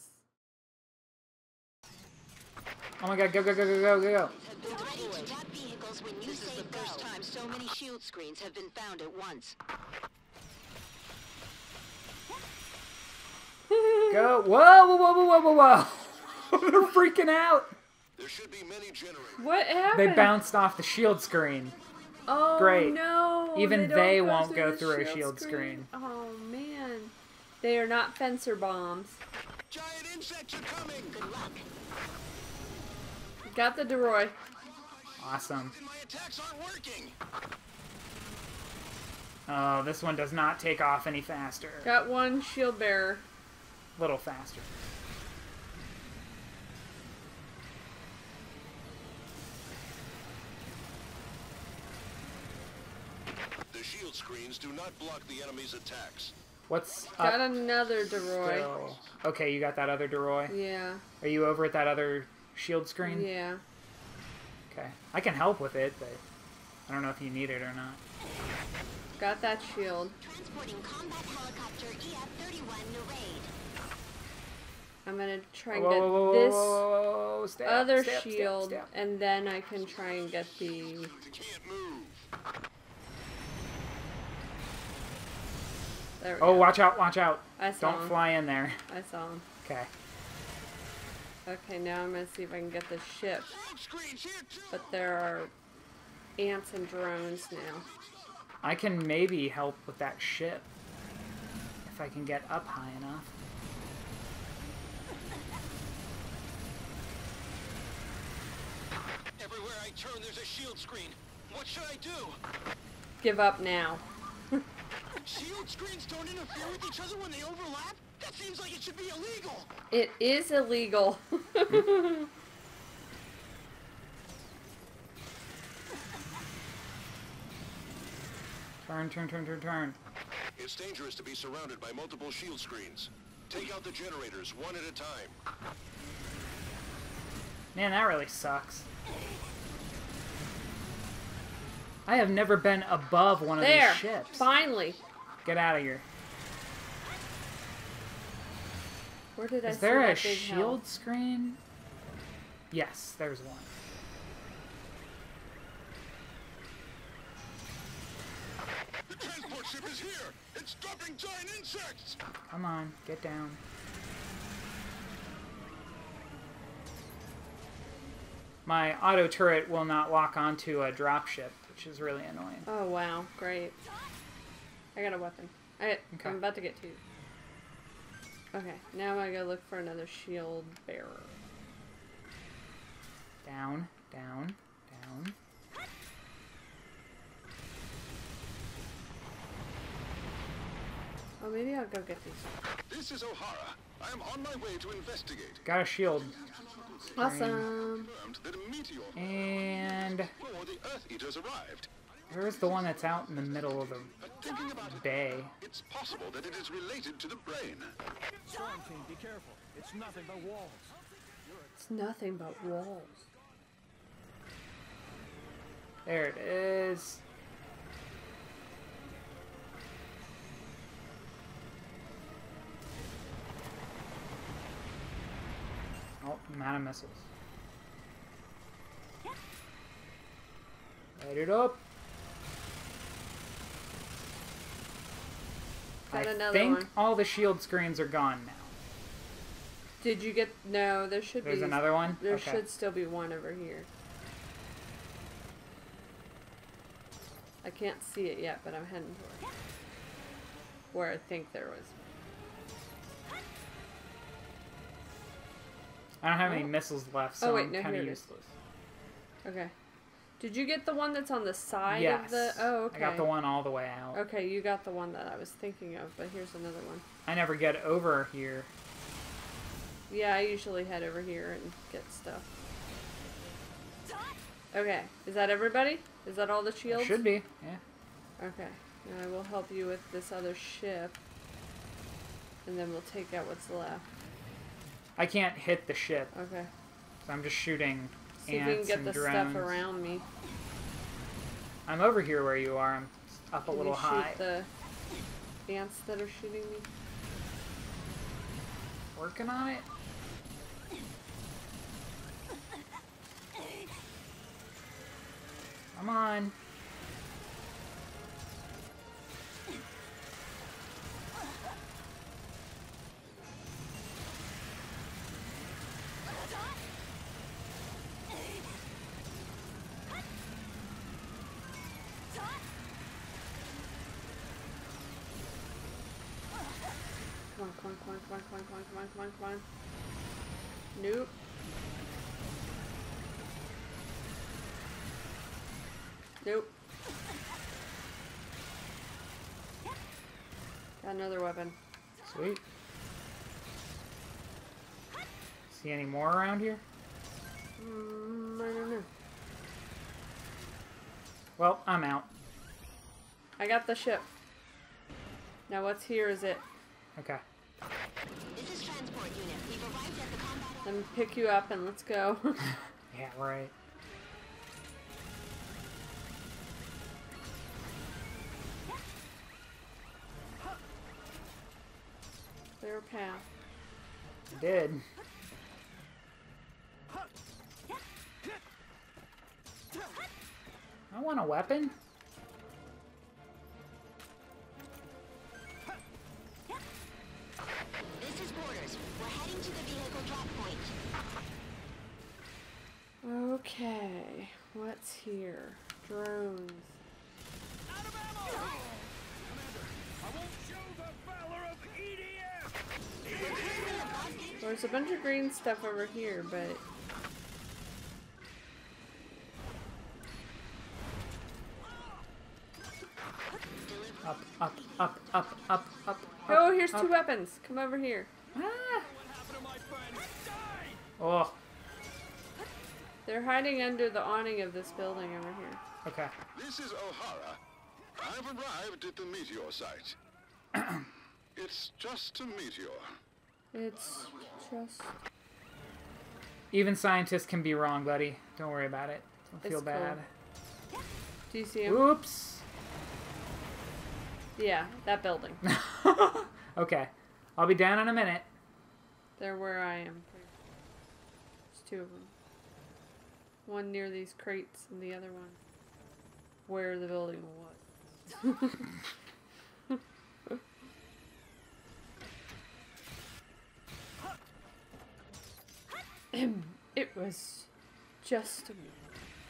Oh my god, go, go, go, go, go, go, go. Have been ready to tap vehicles when you say go. First time so many shield screens have been found at once. Go. Whoa, whoa, whoa, whoa, whoa, whoa, whoa. They're freaking out. There should be many generators. What happened? They bounced off the shield screen. Oh, Great. no. Even don't they go won't go the through a shield screen. Oh, man. They are not fencer bombs. Giant insects are coming. Good luck. Got the Deroy. Awesome. And my attacks aren't working. Oh, this one does not take off any faster. Got one shield bearer. Little faster. The shield screens do not block the enemy's attacks. What's Got up another Deroy. still? Okay, you got that other Deroy? Yeah. Are you over at that other shield screen? Yeah. Okay. I can help with it, but I don't know if you need it or not. Got that shield. Transporting combat helicopter E F thirty-one Narade. I'm gonna try and Whoa, get whoa, whoa, this whoa, whoa, whoa. Step, other step, step, shield, step. and then I can try and get the... They can't move. There we Oh, go. watch out, watch out. I saw Don't him. fly in there. I saw him. Okay. Okay, now I'm gonna see if I can get the ship. Shield screens here too. But there are ants and drones now. I can maybe help with that ship. If I can get up high enough. Everywhere I turn, there's a shield screen. What should I do? Give up now. Shield screens don't interfere with each other when they overlap? That seems like it should be illegal. It is illegal. Turn, turn, turn, turn, turn. It's dangerous to be surrounded by multiple shield screens. Take out the generators one at a time. Man, that really sucks. I have never been above one of There. these ships. Finally. Get out of here. Where did I Is see there a that big shield hill? screen? Yes, there's one. The transport ship is here. It's dropping giant insects. Come on, get down. My auto turret will not lock onto a dropship, which is really annoying. Oh, wow. Great. I got a weapon. I, Okay. I'm about to get two. Okay, now I gotta look for another shield bearer. Down, down, down. Oh, maybe I'll go get these. This is O'Hara. I am on my way to investigate. Got a shield. Awesome. Confirmed that a meteor And before the Earth Eaters arrived. where's the one that's out in the middle of the But thinking about it, bay? it's possible that it is related to the brain. Storm King, be careful. It's nothing but walls. It's nothing but walls. There it is. I'm out of missiles. Light it up. Got I another think one. all the shield screens are gone now. Did you get... No, there should There's be... another one? There Okay. should still be one over here. I can't see it yet, but I'm heading toward where I think there was. I don't have any Oh. missiles left, so Oh, wait, I'm no, kind here of it is. useless. Okay. Did you get the one that's on the side Yes. of the... Oh, okay. I got the one all the way out. Okay, you got the one that I was thinking of, but here's another one. I never get over here. Yeah, I usually head over here and get stuff. Okay, is that everybody? Is that all the It shields? should be, yeah. Okay, and I will help you with this other ship. And then we'll take out what's left. I can't hit the ship, Okay. so I'm just shooting See if we can ants get and the drones. stuff around me. I'm over here where you are. I'm up a Can little you high. shoot the ants that are shooting me? Working on it. Come on. Come on, come on, come on, come on, come on, come on, come on, come on, come on. Nope. Nope. Got another weapon. Sweet. See any more around here? Mm, I don't know. Well, I'm out. I got the ship. Now what's here is it. Okay. This is transport unit. We've arrived at the combat. Let me pick you up and let's go. Yeah, right. Clear a path. Did. I want a weapon. This is Borders. We're heading to the vehicle drop point. Okay. What's here? Drones. Out of ammo! Commander, I won't show the valor of E D F! There's a bunch of green stuff over here, but... Up, up, up, up, up, up. Oh, up, here's up. two weapons. Come over here. Ah. What happened to my friend? Die! Oh, They're hiding under the awning of this building over here. okay. This is O'Hara. I've arrived at the meteor site. It's just a meteor. It's just... Even scientists can be wrong, buddy. Don't worry about it. Don't feel It's bad. Do you see him? Oops. Yeah, that building. Okay. I'll be down in a minute. They're where I am. There's two of them. One near these crates and the other one where the building was. It was just a minute.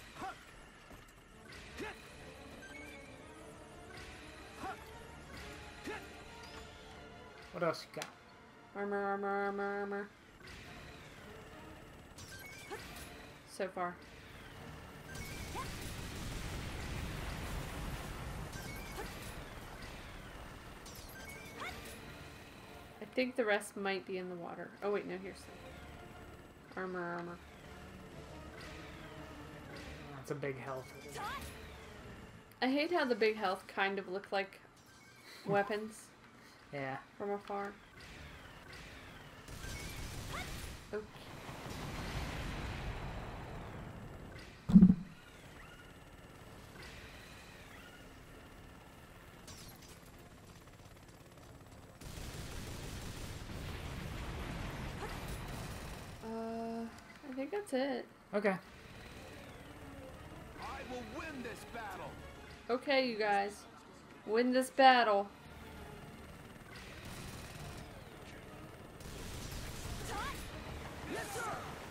What else you got? Armor, armor, armor, armor. So far. I think the rest might be in the water. Oh wait, no, here's some. Armor, armor. That's a big health. I hate how the big health kind of look like weapons Yeah. from afar. Okay. Uh, think that's it. Okay. I will win this battle. Okay, you guys. Win this battle. Yes, sir.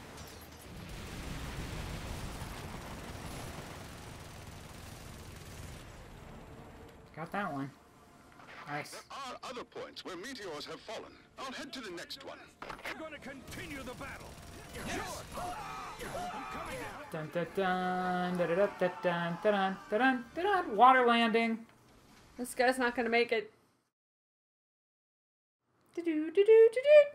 Got that one. Nice. There are other points where meteors have fallen. I'll head to the next one. We're going to continue the battle. Yes. I'm coming now. Dun dun dun dun dun dun dun dun dun dun dun. Water landing. This guy's not gonna make it. Do-do-do-do-do-do.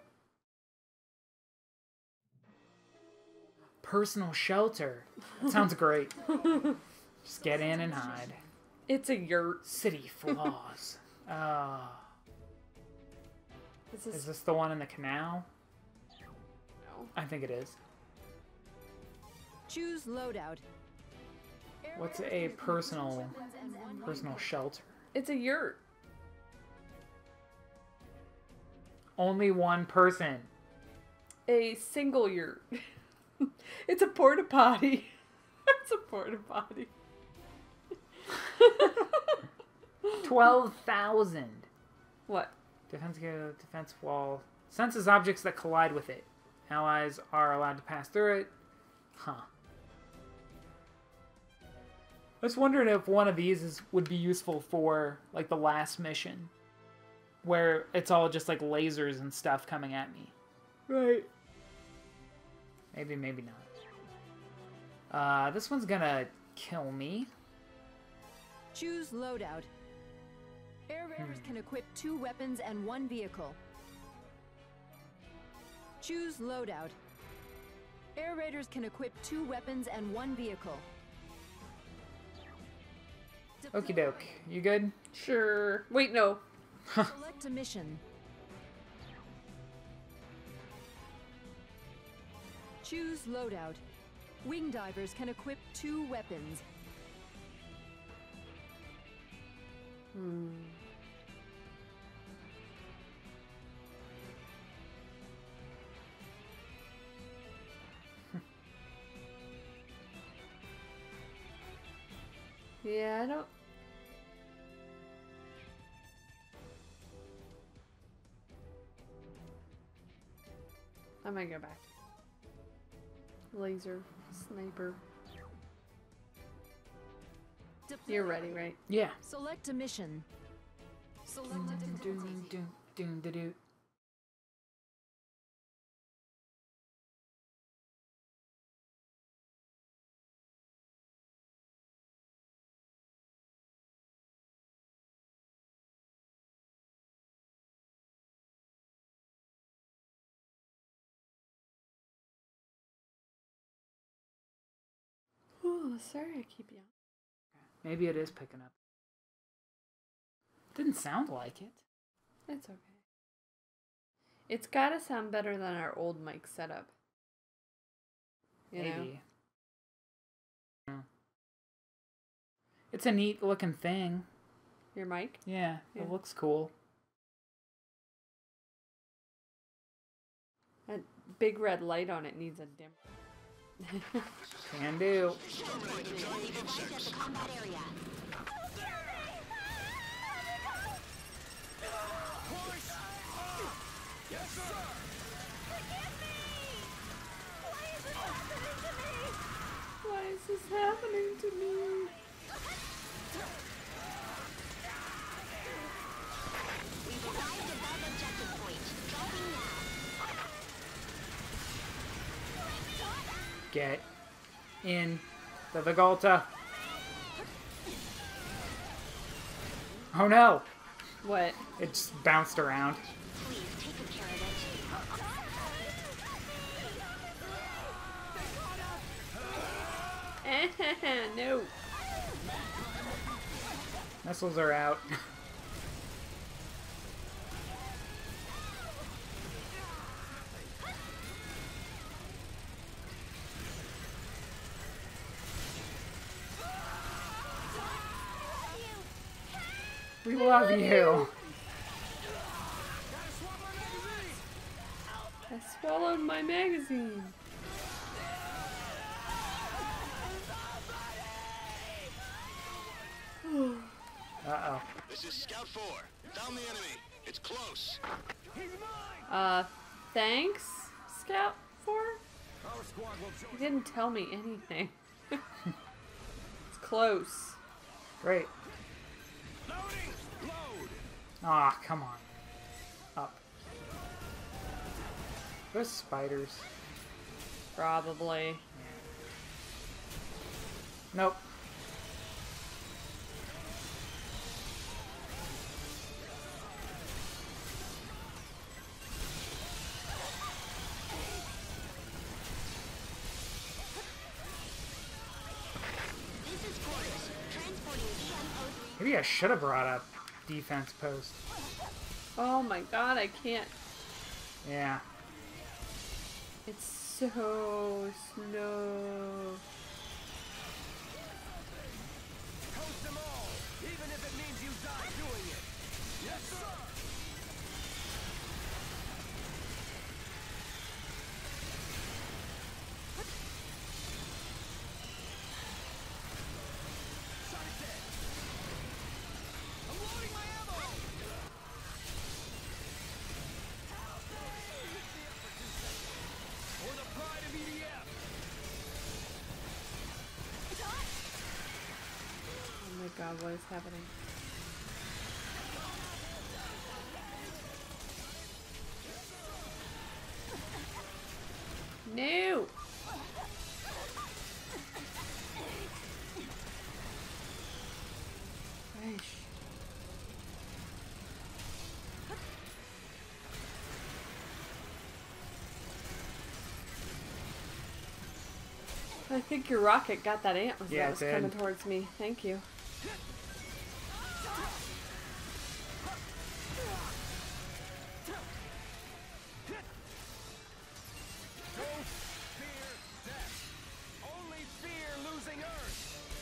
Personal shelter. That sounds great. Just get in and hide. It's a yurt. City flaws. Uh, This is is this the one in the canal? no. I think it is. Choose loadout. Air What's raiders a can equip two personal weapons and one personal vehicle. shelter? It's a yurt. Only one person. A single yurt. It's a porta potty. It's a porta potty. Twelve thousand. What? Defense defense wall senses objects that collide with it. Allies are allowed to pass through it. Huh. I was wondering if one of these is would be useful for like the last mission, where it's all just like lasers and stuff coming at me. Right. Maybe, maybe not. Uh, this one's gonna kill me. Choose loadout. Air raiders can equip two weapons and one vehicle. Choose loadout. Air raiders can equip two weapons and one vehicle. Okie doke. You good? Sure. Wait, no. Select a mission. Choose loadout. Wing divers can equip two weapons. Hmm. Yeah, I don't. I might go back. Laser, sniper. You're ready, right? Yeah. Select a mission. Select a Doom, difficulty. doom, doom, doom, doom. Oh, sorry I keep you. Maybe it is picking up. Didn't sound like it. It's okay. It's gotta sound better than our old mic setup. You know? Maybe. Yeah. It's a neat looking thing. Your mic? Yeah, Yeah. it looks cool. That big red light on it needs a dim. Can do. Combat area. Yes, sir. Why is this happening to me? We've arrived above objective point. Dropping now. Get in the Vigalta. Oh no! What? It just bounced around. Please take care of it. No. Missiles are out. We love you. I swallowed my magazine. Uh-oh. This is Scout four. Down the enemy. It's close. Uh, thanks, Scout four? Our squad will You join. didn't tell me anything. It's close. Great. Loading! Load! Ah, come on. Up. Those spiders. Probably. Nope. This is Quarters. Transporting D M O three. Maybe I should have brought up defense post. Oh my god, I can't. Yeah. It's so slow. Coast them all, even if it means you die doing it. Yes, sir! Shot it dead. I'm loading my ammo! For the pride of E D F! Oh my god, what is happening? No! Gosh. I think your rocket got that ant was Yeah, that it was did. coming towards me. Thank you. Don't fear death. Only fear losing Earth.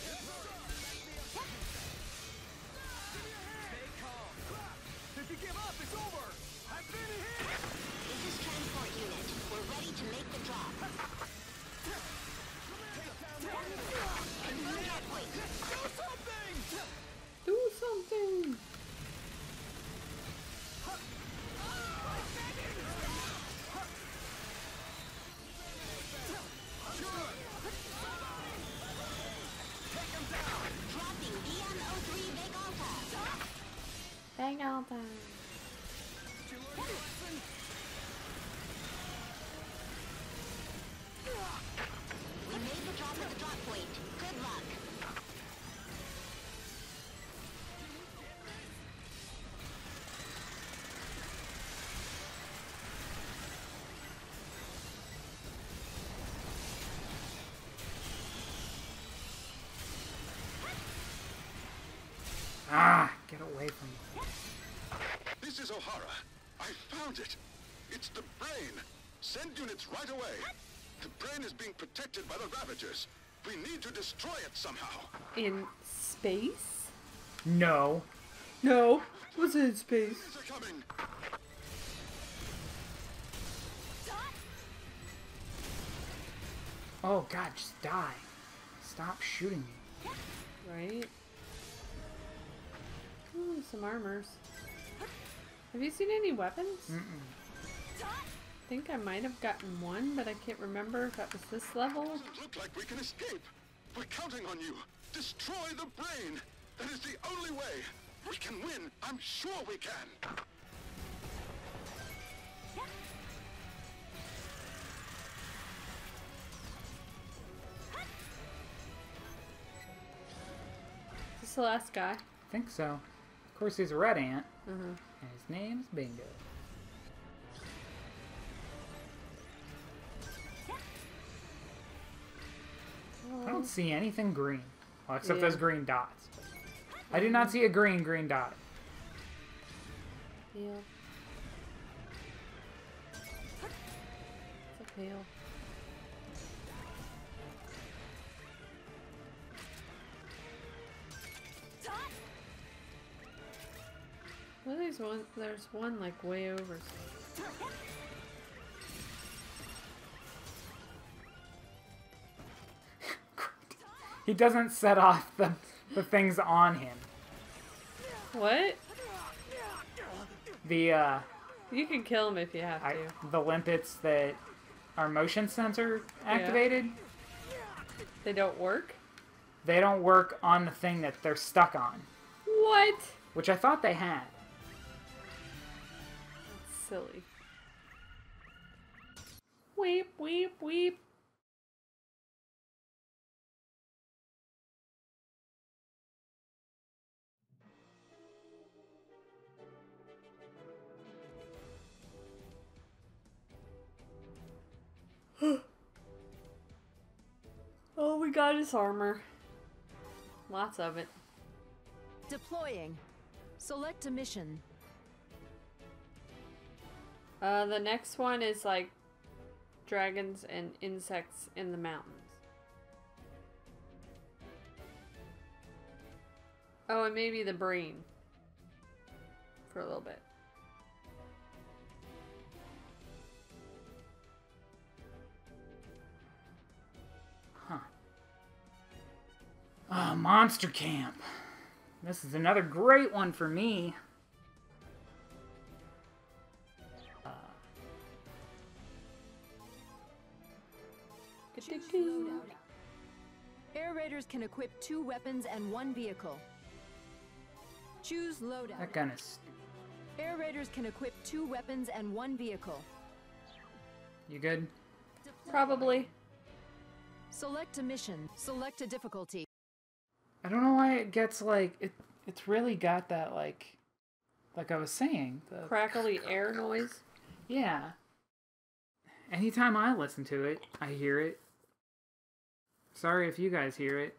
Stay calm. If you give up, it's over. I've been hit. This is transport unit. We're ready to make the drop. Confirm drop point. Do something. Do something! Dropping D M O three Big Alpha. Bang out there. Did you learn your lesson? We made the drop at the drop point. Good luck. Ah, get away from me. This is O'Hara. I found it. It's the brain. Send units right away. The brain is being protected by the Ravagers. We need to destroy it somehow. In space? No. No. Was it in space? These are coming. Oh god, just die. Stop shooting me. Right? Ooh, some armors. Have you seen any weapons? Mm-mm. I think I might have gotten one, but I can't remember if that was this level. Doesn't look like we can escape. We're counting on you. Destroy the brain. That is the only way. We can win. I'm sure we can. Is this the last guy? I think so. Of course, he's a red ant, Uh-huh. and his name's Bingo. I don't see anything green. Well, except Yeah. those green dots. I do not see a green green dot. Pale. It's a pale. Well, there's one. There's one like way over. He doesn't set off the, the things on him. What? The uh, You can kill him if you have I, to. the limpets that are motion sensor activated, They don't work? they don't work on the thing that they're stuck on, What? which I thought they had. That's silly. Weep, weep, weep. Oh, we got his armor. Lots of it. Deploying. Select a mission. Uh, the next one is like dragons and insects in the mountains. Oh, and maybe the brain. For a little bit. Huh. Ah, Monster Camp. This is another great one for me. Uh, Air raiders can equip two weapons and one vehicle. Choose loadout. that gun is... Air raiders can equip two weapons and one vehicle. You good? Probably. Select a mission. Select a difficulty. I don't know why it gets like... it. It's really got that like... Like I was saying. The, Crackly air noise. yeah. Anytime I listen to it, I hear it. Sorry if you guys hear it.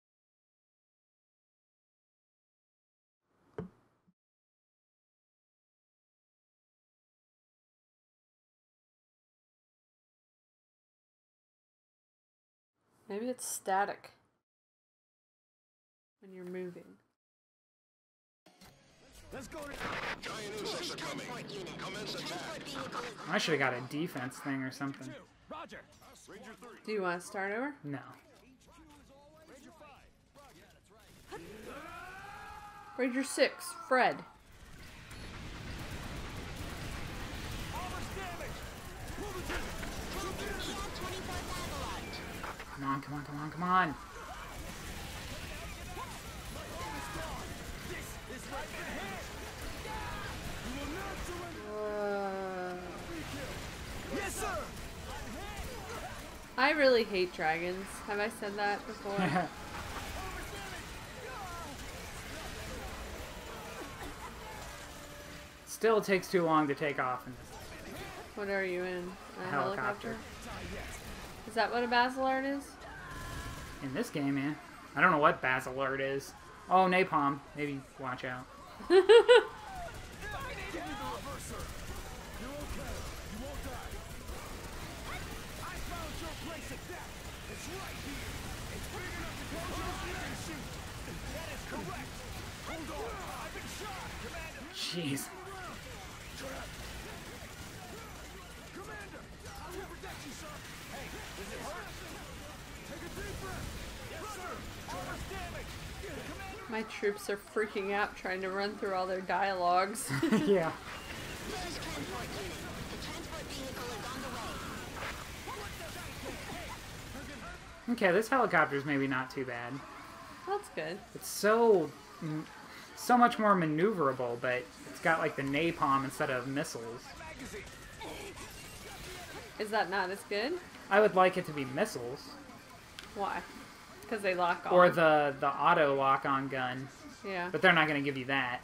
Maybe it's static. When you're moving. Let's go. Giant insects are coming. Commence attack. I should have got a defense thing or something. Roger. Ranger three. Do you want to start over? No. Ranger five. Ranger six, Fred. Armor's damaged. Move it to Come on, come on, come on, come on. This is right ahead. You will not surrender. Uh, Yes, sir. I really hate dragons. Have I said that before? Still takes too long to take off in this. What are you in? A Helicopter. helicopter? Is that what a Basilard is? In this game, yeah. I don't know what Basilard is. Oh, napalm. Maybe watch out. Give me the reverser. You're okay. You won't die. I found your place of death. It's right here. It's big enough to close your eyes and shoot. That is correct. Hold on. I've been shot. Commander. Jeez. Commander. I will protect you, sir. Hey, does it hurt? Take a deep breath. Yes, sir. Armor's damaged. Commander. My troops are freaking out trying to run through all their dialogues. Yeah. This is transport unit. The transport vehicle is on the way. Okay, this helicopter's maybe not too bad. That's good. It's so... mm, so much more maneuverable, but it's got like the napalm instead of missiles. Magazine. Is that not as good? I would like it to be missiles. Why? Because they lock on. Or the, the auto lock-on gun. Yeah. But they're not going to give you that.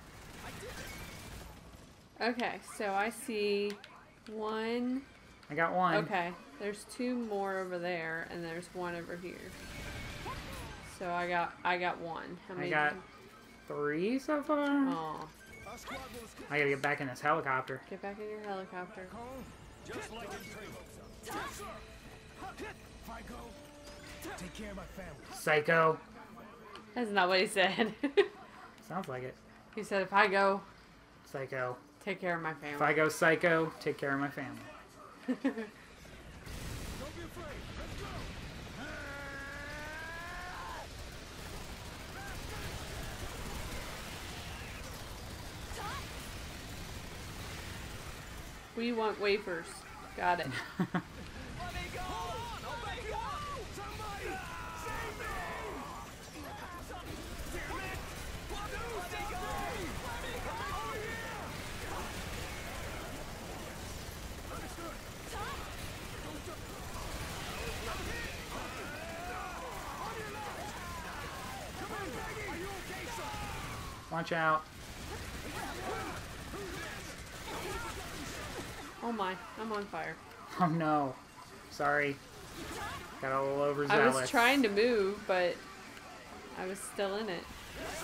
Okay, so I see one. I got one. Okay, there's two more over there, and there's one over here. So I got I got one. How I many? got three so far. Oh, Our squad will escape. I gotta get back in this helicopter. get back in your helicopter. Just like in training. Yes, sir. Hit. If I go, take care of my family. Psycho. That's not what he said. Sounds like it. He said, "If I go, Psycho. take care of my If family." I go psycho, take care of my family. Don't be afraid. Let's go. We want wafers. Got it. Let me go! I'll back you up! Somebody! Save me! Damn it! Let me go! Let me go! Oh, yeah! Understood. On your left! Come in, Peggy! Are you okay, sir? Watch out. Oh my, I'm on fire. Oh no. Sorry. Got a little I overzealous. was trying to move, but I was still in it.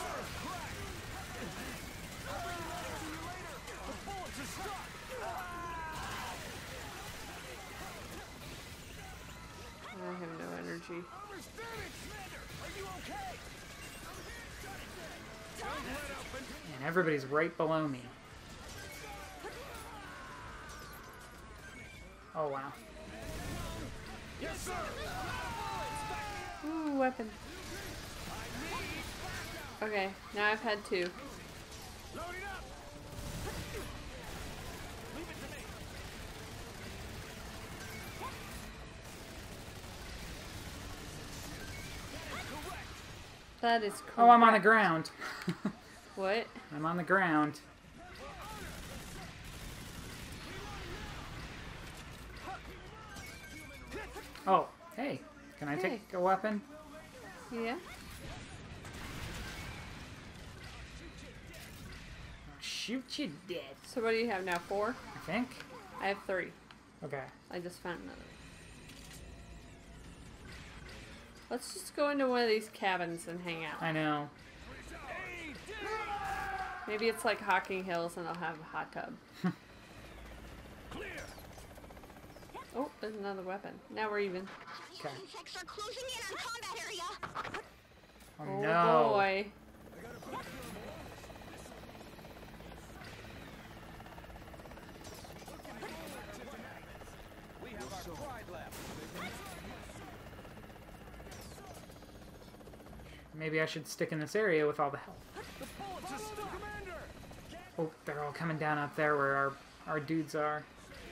I have no energy. And everybody's right below me. Oh wow. Yes, sir! Ooh, weapon. Okay, now I've had two. Load it up! Leave it to me! That is correct. Oh, I'm on the ground. What? I'm on the ground. Oh, hey. Can I Hey. take a weapon? Yeah? Shoot you dead. So what do you have now? Four? I think. I have three. Okay. I just found another. Let's just go into one of these cabins and hang out. I know. Maybe it's like Hocking Hills and I'll have a hot tub. Clear! Oh, there's another weapon. Now we're even. Okay. Insects are closing in on combat area. Oh, Oh no. boy. We have our pride left. Maybe I should stick in this area with all the help. The bullets are stuck! Commander! Oh, they're all coming down up there where our, our dudes are.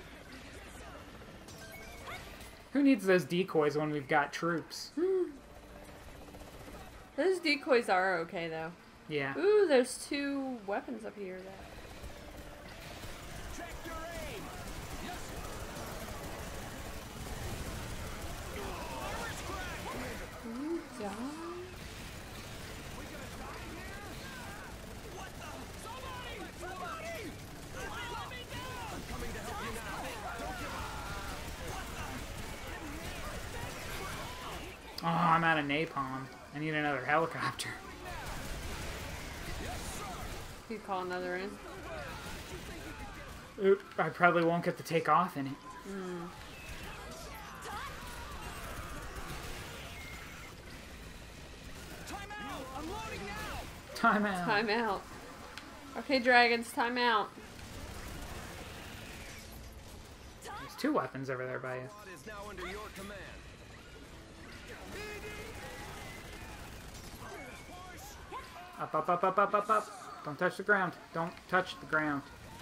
Who needs those decoys when we've got troops? Those decoys are okay though. Yeah. Ooh, there's two weapons up here that. Check your aim! Yes, You die? Oh, I'm out of napalm. I need another helicopter. You call another in? Oop, I probably won't get to take off in it. Mm. time out! I'm loading now! Time out. Time out. Okay, dragons, time out. There's two weapons over there by you. Squad is now under your command. Up, up, up, up, up, up, up. Don't touch the ground. Don't touch the ground.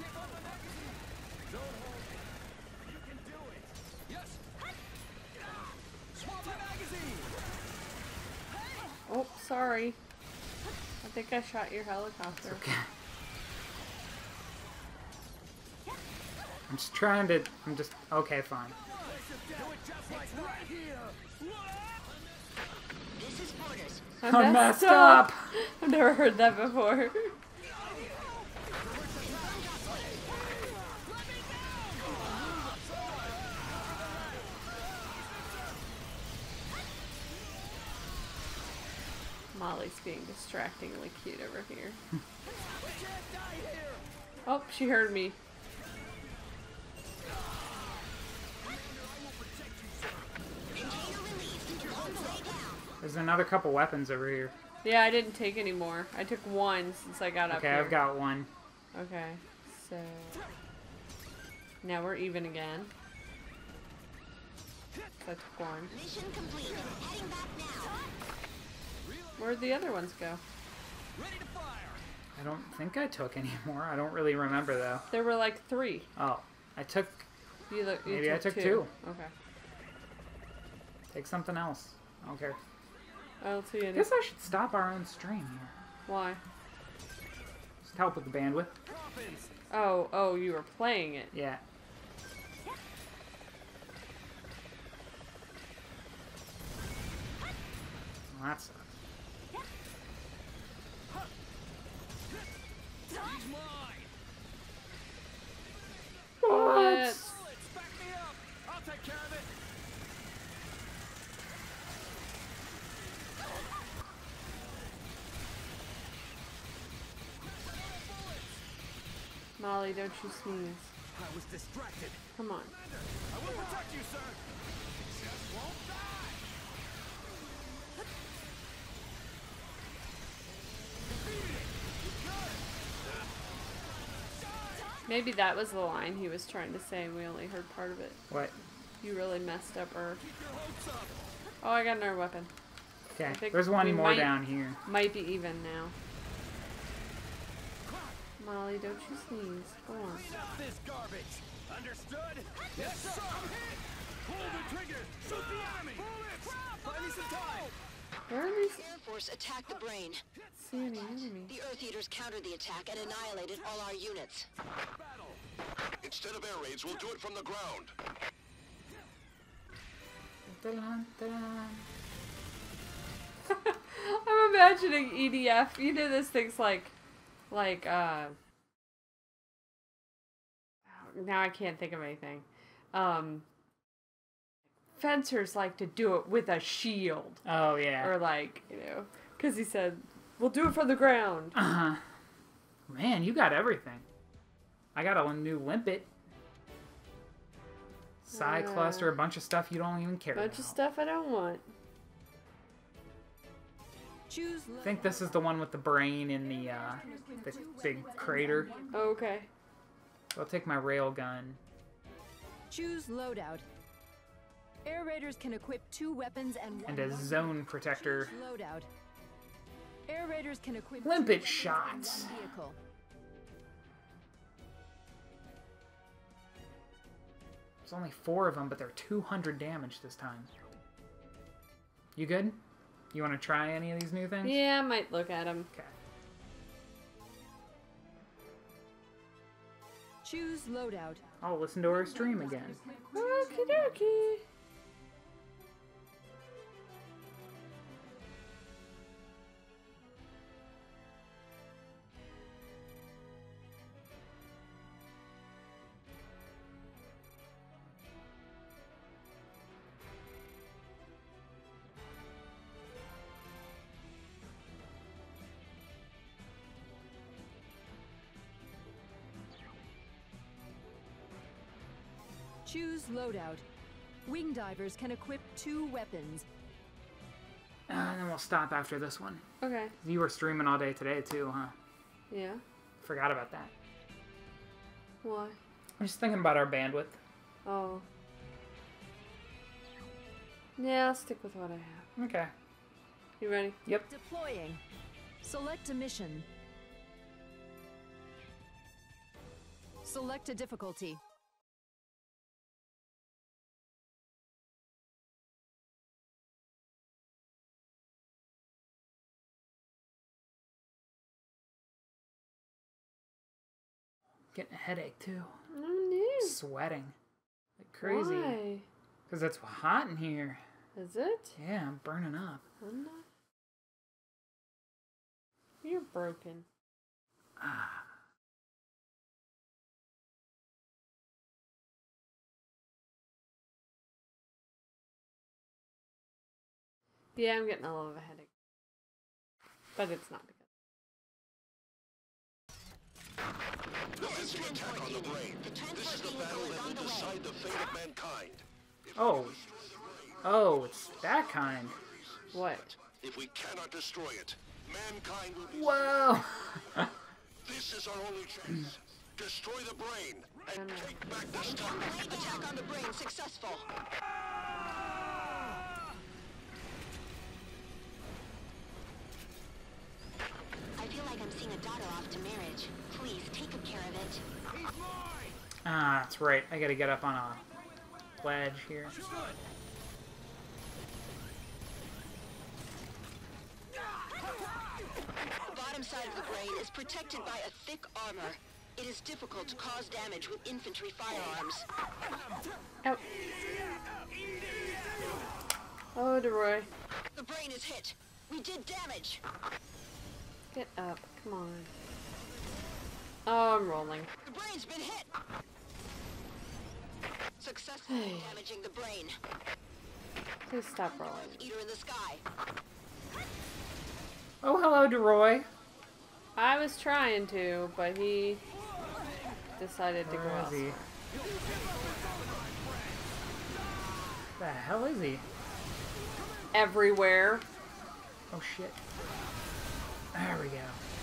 Oh, sorry. I think I shot your helicopter. Okay. I'm just trying to. I'm just. Okay, fine. This is Borders. I'm messed up. I've never heard that before. Molly's being distractingly cute over here. Oh, she heard me. There's another couple weapons over here. Yeah, I didn't take any more. I took one since I got up Okay, here. I've got one. Okay, so now we're even again. So I took one. Mission complete. Heading back now. Where'd the other ones go? Ready to fire! I don't think I took any more. I don't really remember though. There were like three. Oh, I took... You look, you Maybe I took two. two. Okay. Take something else. I don't care. I don't see I any. guess I should stop our own stream here. Why? Just help with the bandwidth. Oh, oh, you were playing it. Yeah. Well, that sucks. He's mine. What? Bullets, back me up. I'll take care of it. Molly, don't you sneeze. I was distracted. Come on. I will protect you, sir. Just won't die. Maybe that was the line he was trying to say and we only heard part of it. What? You really messed up Earth. Oh, I got another weapon. Okay, think there's one we more might- down here. Might be even now. Molly, don't you sneeze. Go on. Clean up this garbage. Understood? Yes, sir. I'm hit. Pull the trigger. Shoot the enemy. Bullets. Buy me some time. Where are these? Air Force attacked the brain. See any enemies? The Earth Eaters countered the attack and annihilated all our units. Battle. Instead of air raids, we'll do it from the ground. Dun, dun. I'm imagining E D F. You know, this thing's like, like, uh, now I can't think of anything. Um, fencers like to do it with a shield. Oh, yeah. Or like, you know, because he said, we'll do it from the ground. Uh-huh. Man, you got everything. I got a new limpet. Psi Uh, cluster, a bunch of stuff you don't even care Bunch about. of stuff I don't want. Choose I think this is the one with the brain in the, uh, the big crater. Oh, okay. I'll take my rail gun. Choose loadout. Air raiders can equip two weapons and one And a zone protector. Choose loadout. Air raiders can equip two Limpet weapons shots. and one vehicle. There's only four of them, but they're two hundred damage this time. You good? You want to try any of these new things? Yeah, I might look at them. Okay. Choose loadout. I'll listen to our stream again. Okie dokie. Choose loadout. Wing divers can equip two weapons. Uh, and then we'll stop after this one. Okay. You were streaming all day today too, huh? Yeah. Forgot about that. Why? I'm just thinking about our bandwidth. Oh. Yeah, I'll stick with what I have. Okay. You ready? Yep. Deploying. Select a mission. Select a difficulty. Getting a headache too. Oh, no. Sweating. Like crazy. Why? Because it's hot in here. Is it? Yeah, I'm burning up. I'm not. You're broken. Ah. Yeah, I'm getting a little of a headache. But it's not because. Commence the attack on the brain. This is the battle that will decide the fate of mankind. Oh. Oh, it's that kind. What? If we cannot destroy it, mankind will be... Whoa! This is our only chance. Destroy the brain and take back the stuff. Attack on the brain successful. I feel like I'm seeing a daughter off to marriage. Please, take good care of it. He's mine. Ah, that's right. I gotta get up on a ledge here. The bottom side of the brain is protected by a thick armor. It is difficult to cause damage with infantry firearms. Ow. Oh, DeRoy. The brain is hit. We did damage. Get up. Come on. Oh, I'm rolling. The brain's been hit. Successfully damaging the brain. Please stop rolling. Eater in the sky. Oh, hello, DeRoy. I was trying to, but he decided to go Where is out. he? The hell is he? Everywhere. Oh shit. There we go.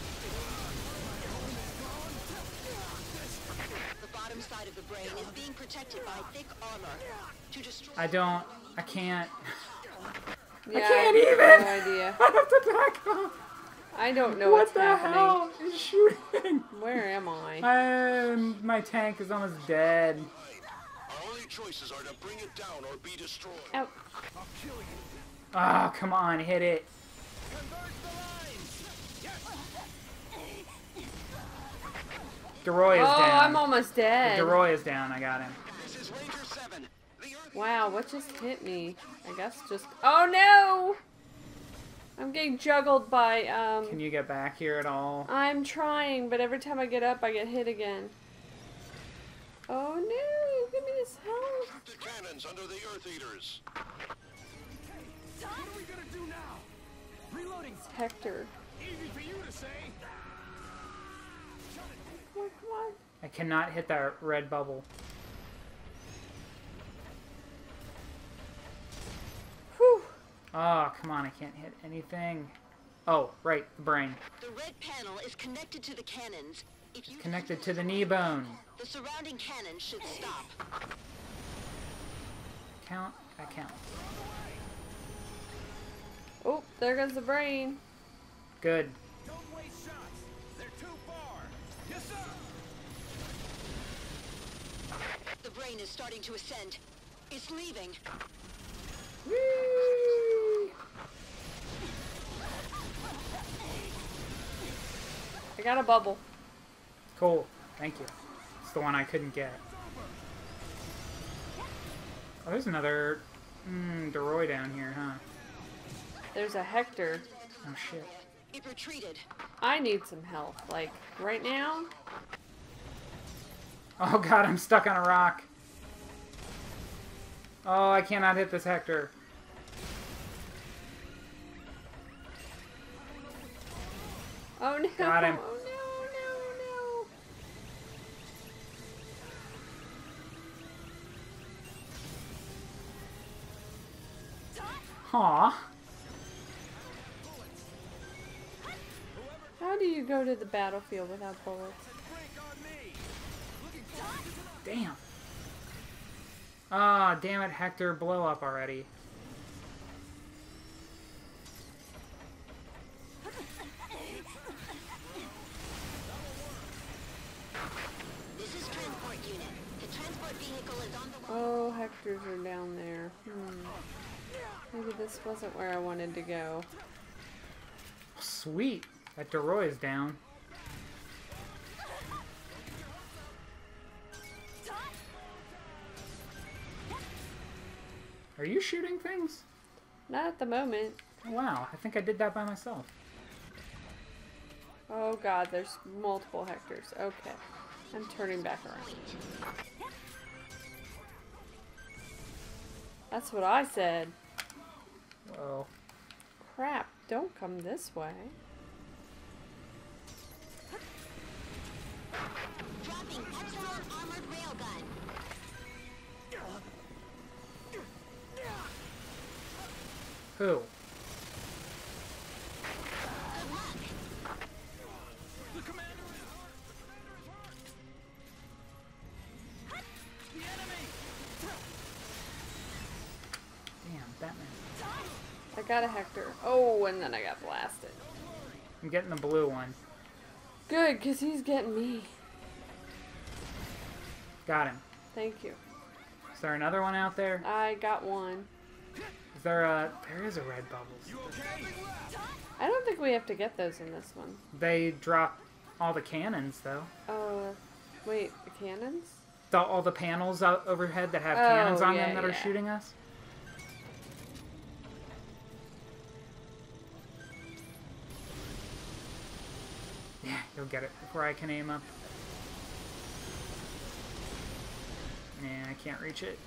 The bottom side of the brain is being protected by thick armor. To destroy I don't. I can't. Yeah, can't I have even! no idea. I have to back up. I don't know What what's the happening. hell is shooting? Where am I? Um, my tank is almost dead. Our only choices are to bring it down or be destroyed. Out. I'll kill you. Oh, come on, hit it. Converge the lines. Yes. DeRoy is Oh, down. I'm almost dead. DeRoy is down. I got him. This is Ranger seven. The Earth Wow, what just hit me? I guess just... Oh, no! I'm getting juggled by, um... Can you get back here at all? I'm trying, but every time I get up, I get hit again. Oh, no! Give me this help! Shoot the cannons under the Earth Eaters. What are we gonna do now? Reloading. It's Hector. Easy for you to say. Come on, come on. I cannot hit that red bubble. Whew. Oh, come on, I can't hit anything. Oh, right, the brain. The red panel is connected to the cannons. If you Connected to the knee bone. the surrounding cannons should stop. Count, I count. Oh, there goes the brain. Good. Don't waste shots. They're too far. Yes, sir. The brain is starting to ascend. It's leaving. Whee! I got a bubble. Cool, thank you. It's the one I couldn't get. Oh, there's another mm, DeRoy down here, huh? There's a Hector. Oh shit. It retreated. I need some help. Like, right now? Oh god, I'm stuck on a rock. Oh, I cannot hit this Hector. Oh, no. Got him. Oh, no, no, no. Aw. How do you go to the battlefield without bullets? Damn. Ah, damn it, Hector, blow up already. This is transport unit. The transport vehicle is on the way. Oh, Hectors are down there. Hmm. Maybe this wasn't where I wanted to go. Sweet. That DeRoy is down. Are you shooting things? Not at the moment. Wow, I think I did that by myself. Oh god, there's multiple Hectors. Okay. I'm turning back around. That's what I said. Whoa. Crap, don't come this way. Dropping Epsilon armored railgun. Who? Good luck. The commander is hurt. The commander is hurt. The enemy. Damn, Batman. I got a Hector. Oh, and then I got blasted. I'm getting the blue one. Good, because he's getting me. Got him. Thank you. Is there another one out there? I got one. Is there a... There is a red bubbles. You okay? I don't think we have to get those in this one. They drop all the cannons, though. Oh, wait, the cannons? The, all the panels out overhead that have Oh, cannons on yeah, them that are yeah. shooting us. Yeah, you'll get it before I can aim up. Nah, I can't reach it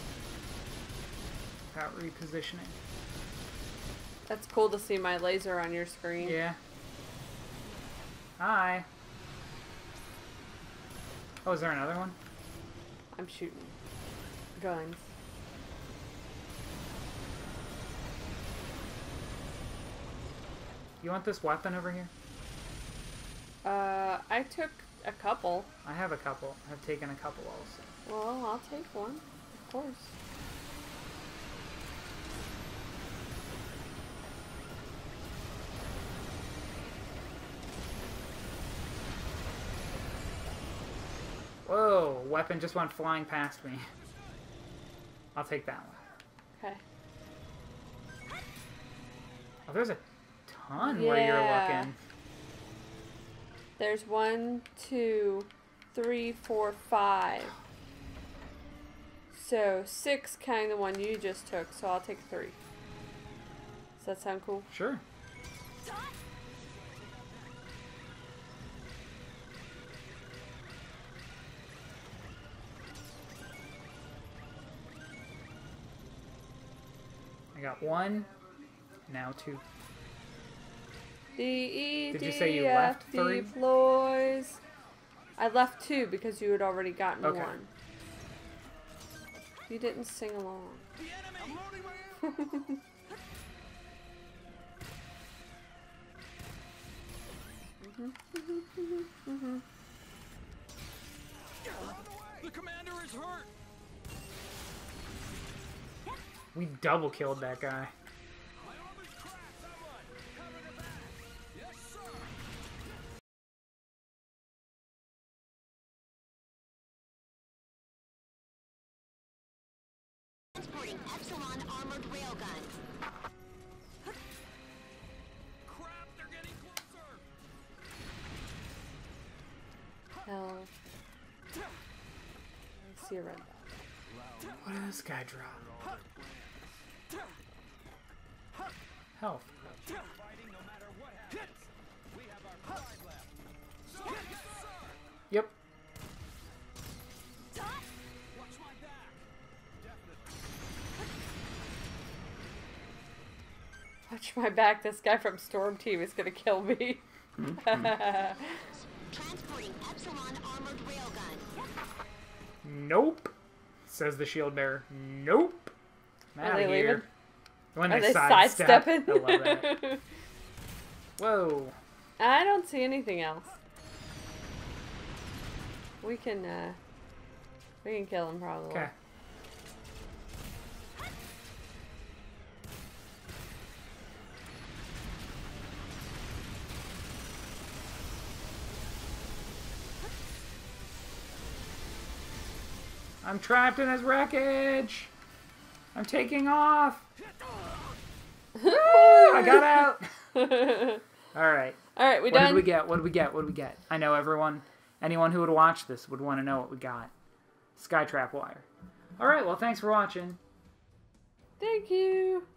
without repositioning. That's cool to see my laser on your screen. Yeah. Hi. Oh, is there another one? I'm shooting guns. You want this weapon over here? Uh, I took a couple. I have a couple. I've taken a couple also. Well, I'll take one, of course. Whoa, weapon just went flying past me. I'll take that one. Okay. Oh, there's a ton where you're Yeah. looking. There's one, two, three, four, five. So six kind of the one you just took, so I'll take three. Does that sound cool? Sure. I got one, now two. D Did E you say you D F left three? deploys. I left two because you had already gotten Okay. one. You didn't sing along. The enemy! I'm loading my The commander is hurt! We double killed that guy. My armor's cracked! Someone! Cover the back! Yes, sir! Transporting Epsilon armored railgun. Crap! They're getting closer! Hell. I see a red dot. What did this guy drop? Health. Fighting no matter what happens. We have our pride left. So, yes, sir! Yep. Watch my back! Definitely. Watch my back. This guy from Storm Team is gonna kill me. Transporting Epsilon armored railgun. Nope. Says the shield bearer. Nope. I'm Are out they of leaving? here. When Are they, they sidestep. sidestepping? I love that. Whoa. I don't see anything else. We can, uh, we can kill him probably. Okay. I'm trapped in his wreckage. I'm taking off. I got out. All right. All right, we What done. did we get? What did we get? What did we get? I know everyone, anyone who would watch this would want to know what we got. Skytrap wire. All right. Well, thanks for watching. Thank you.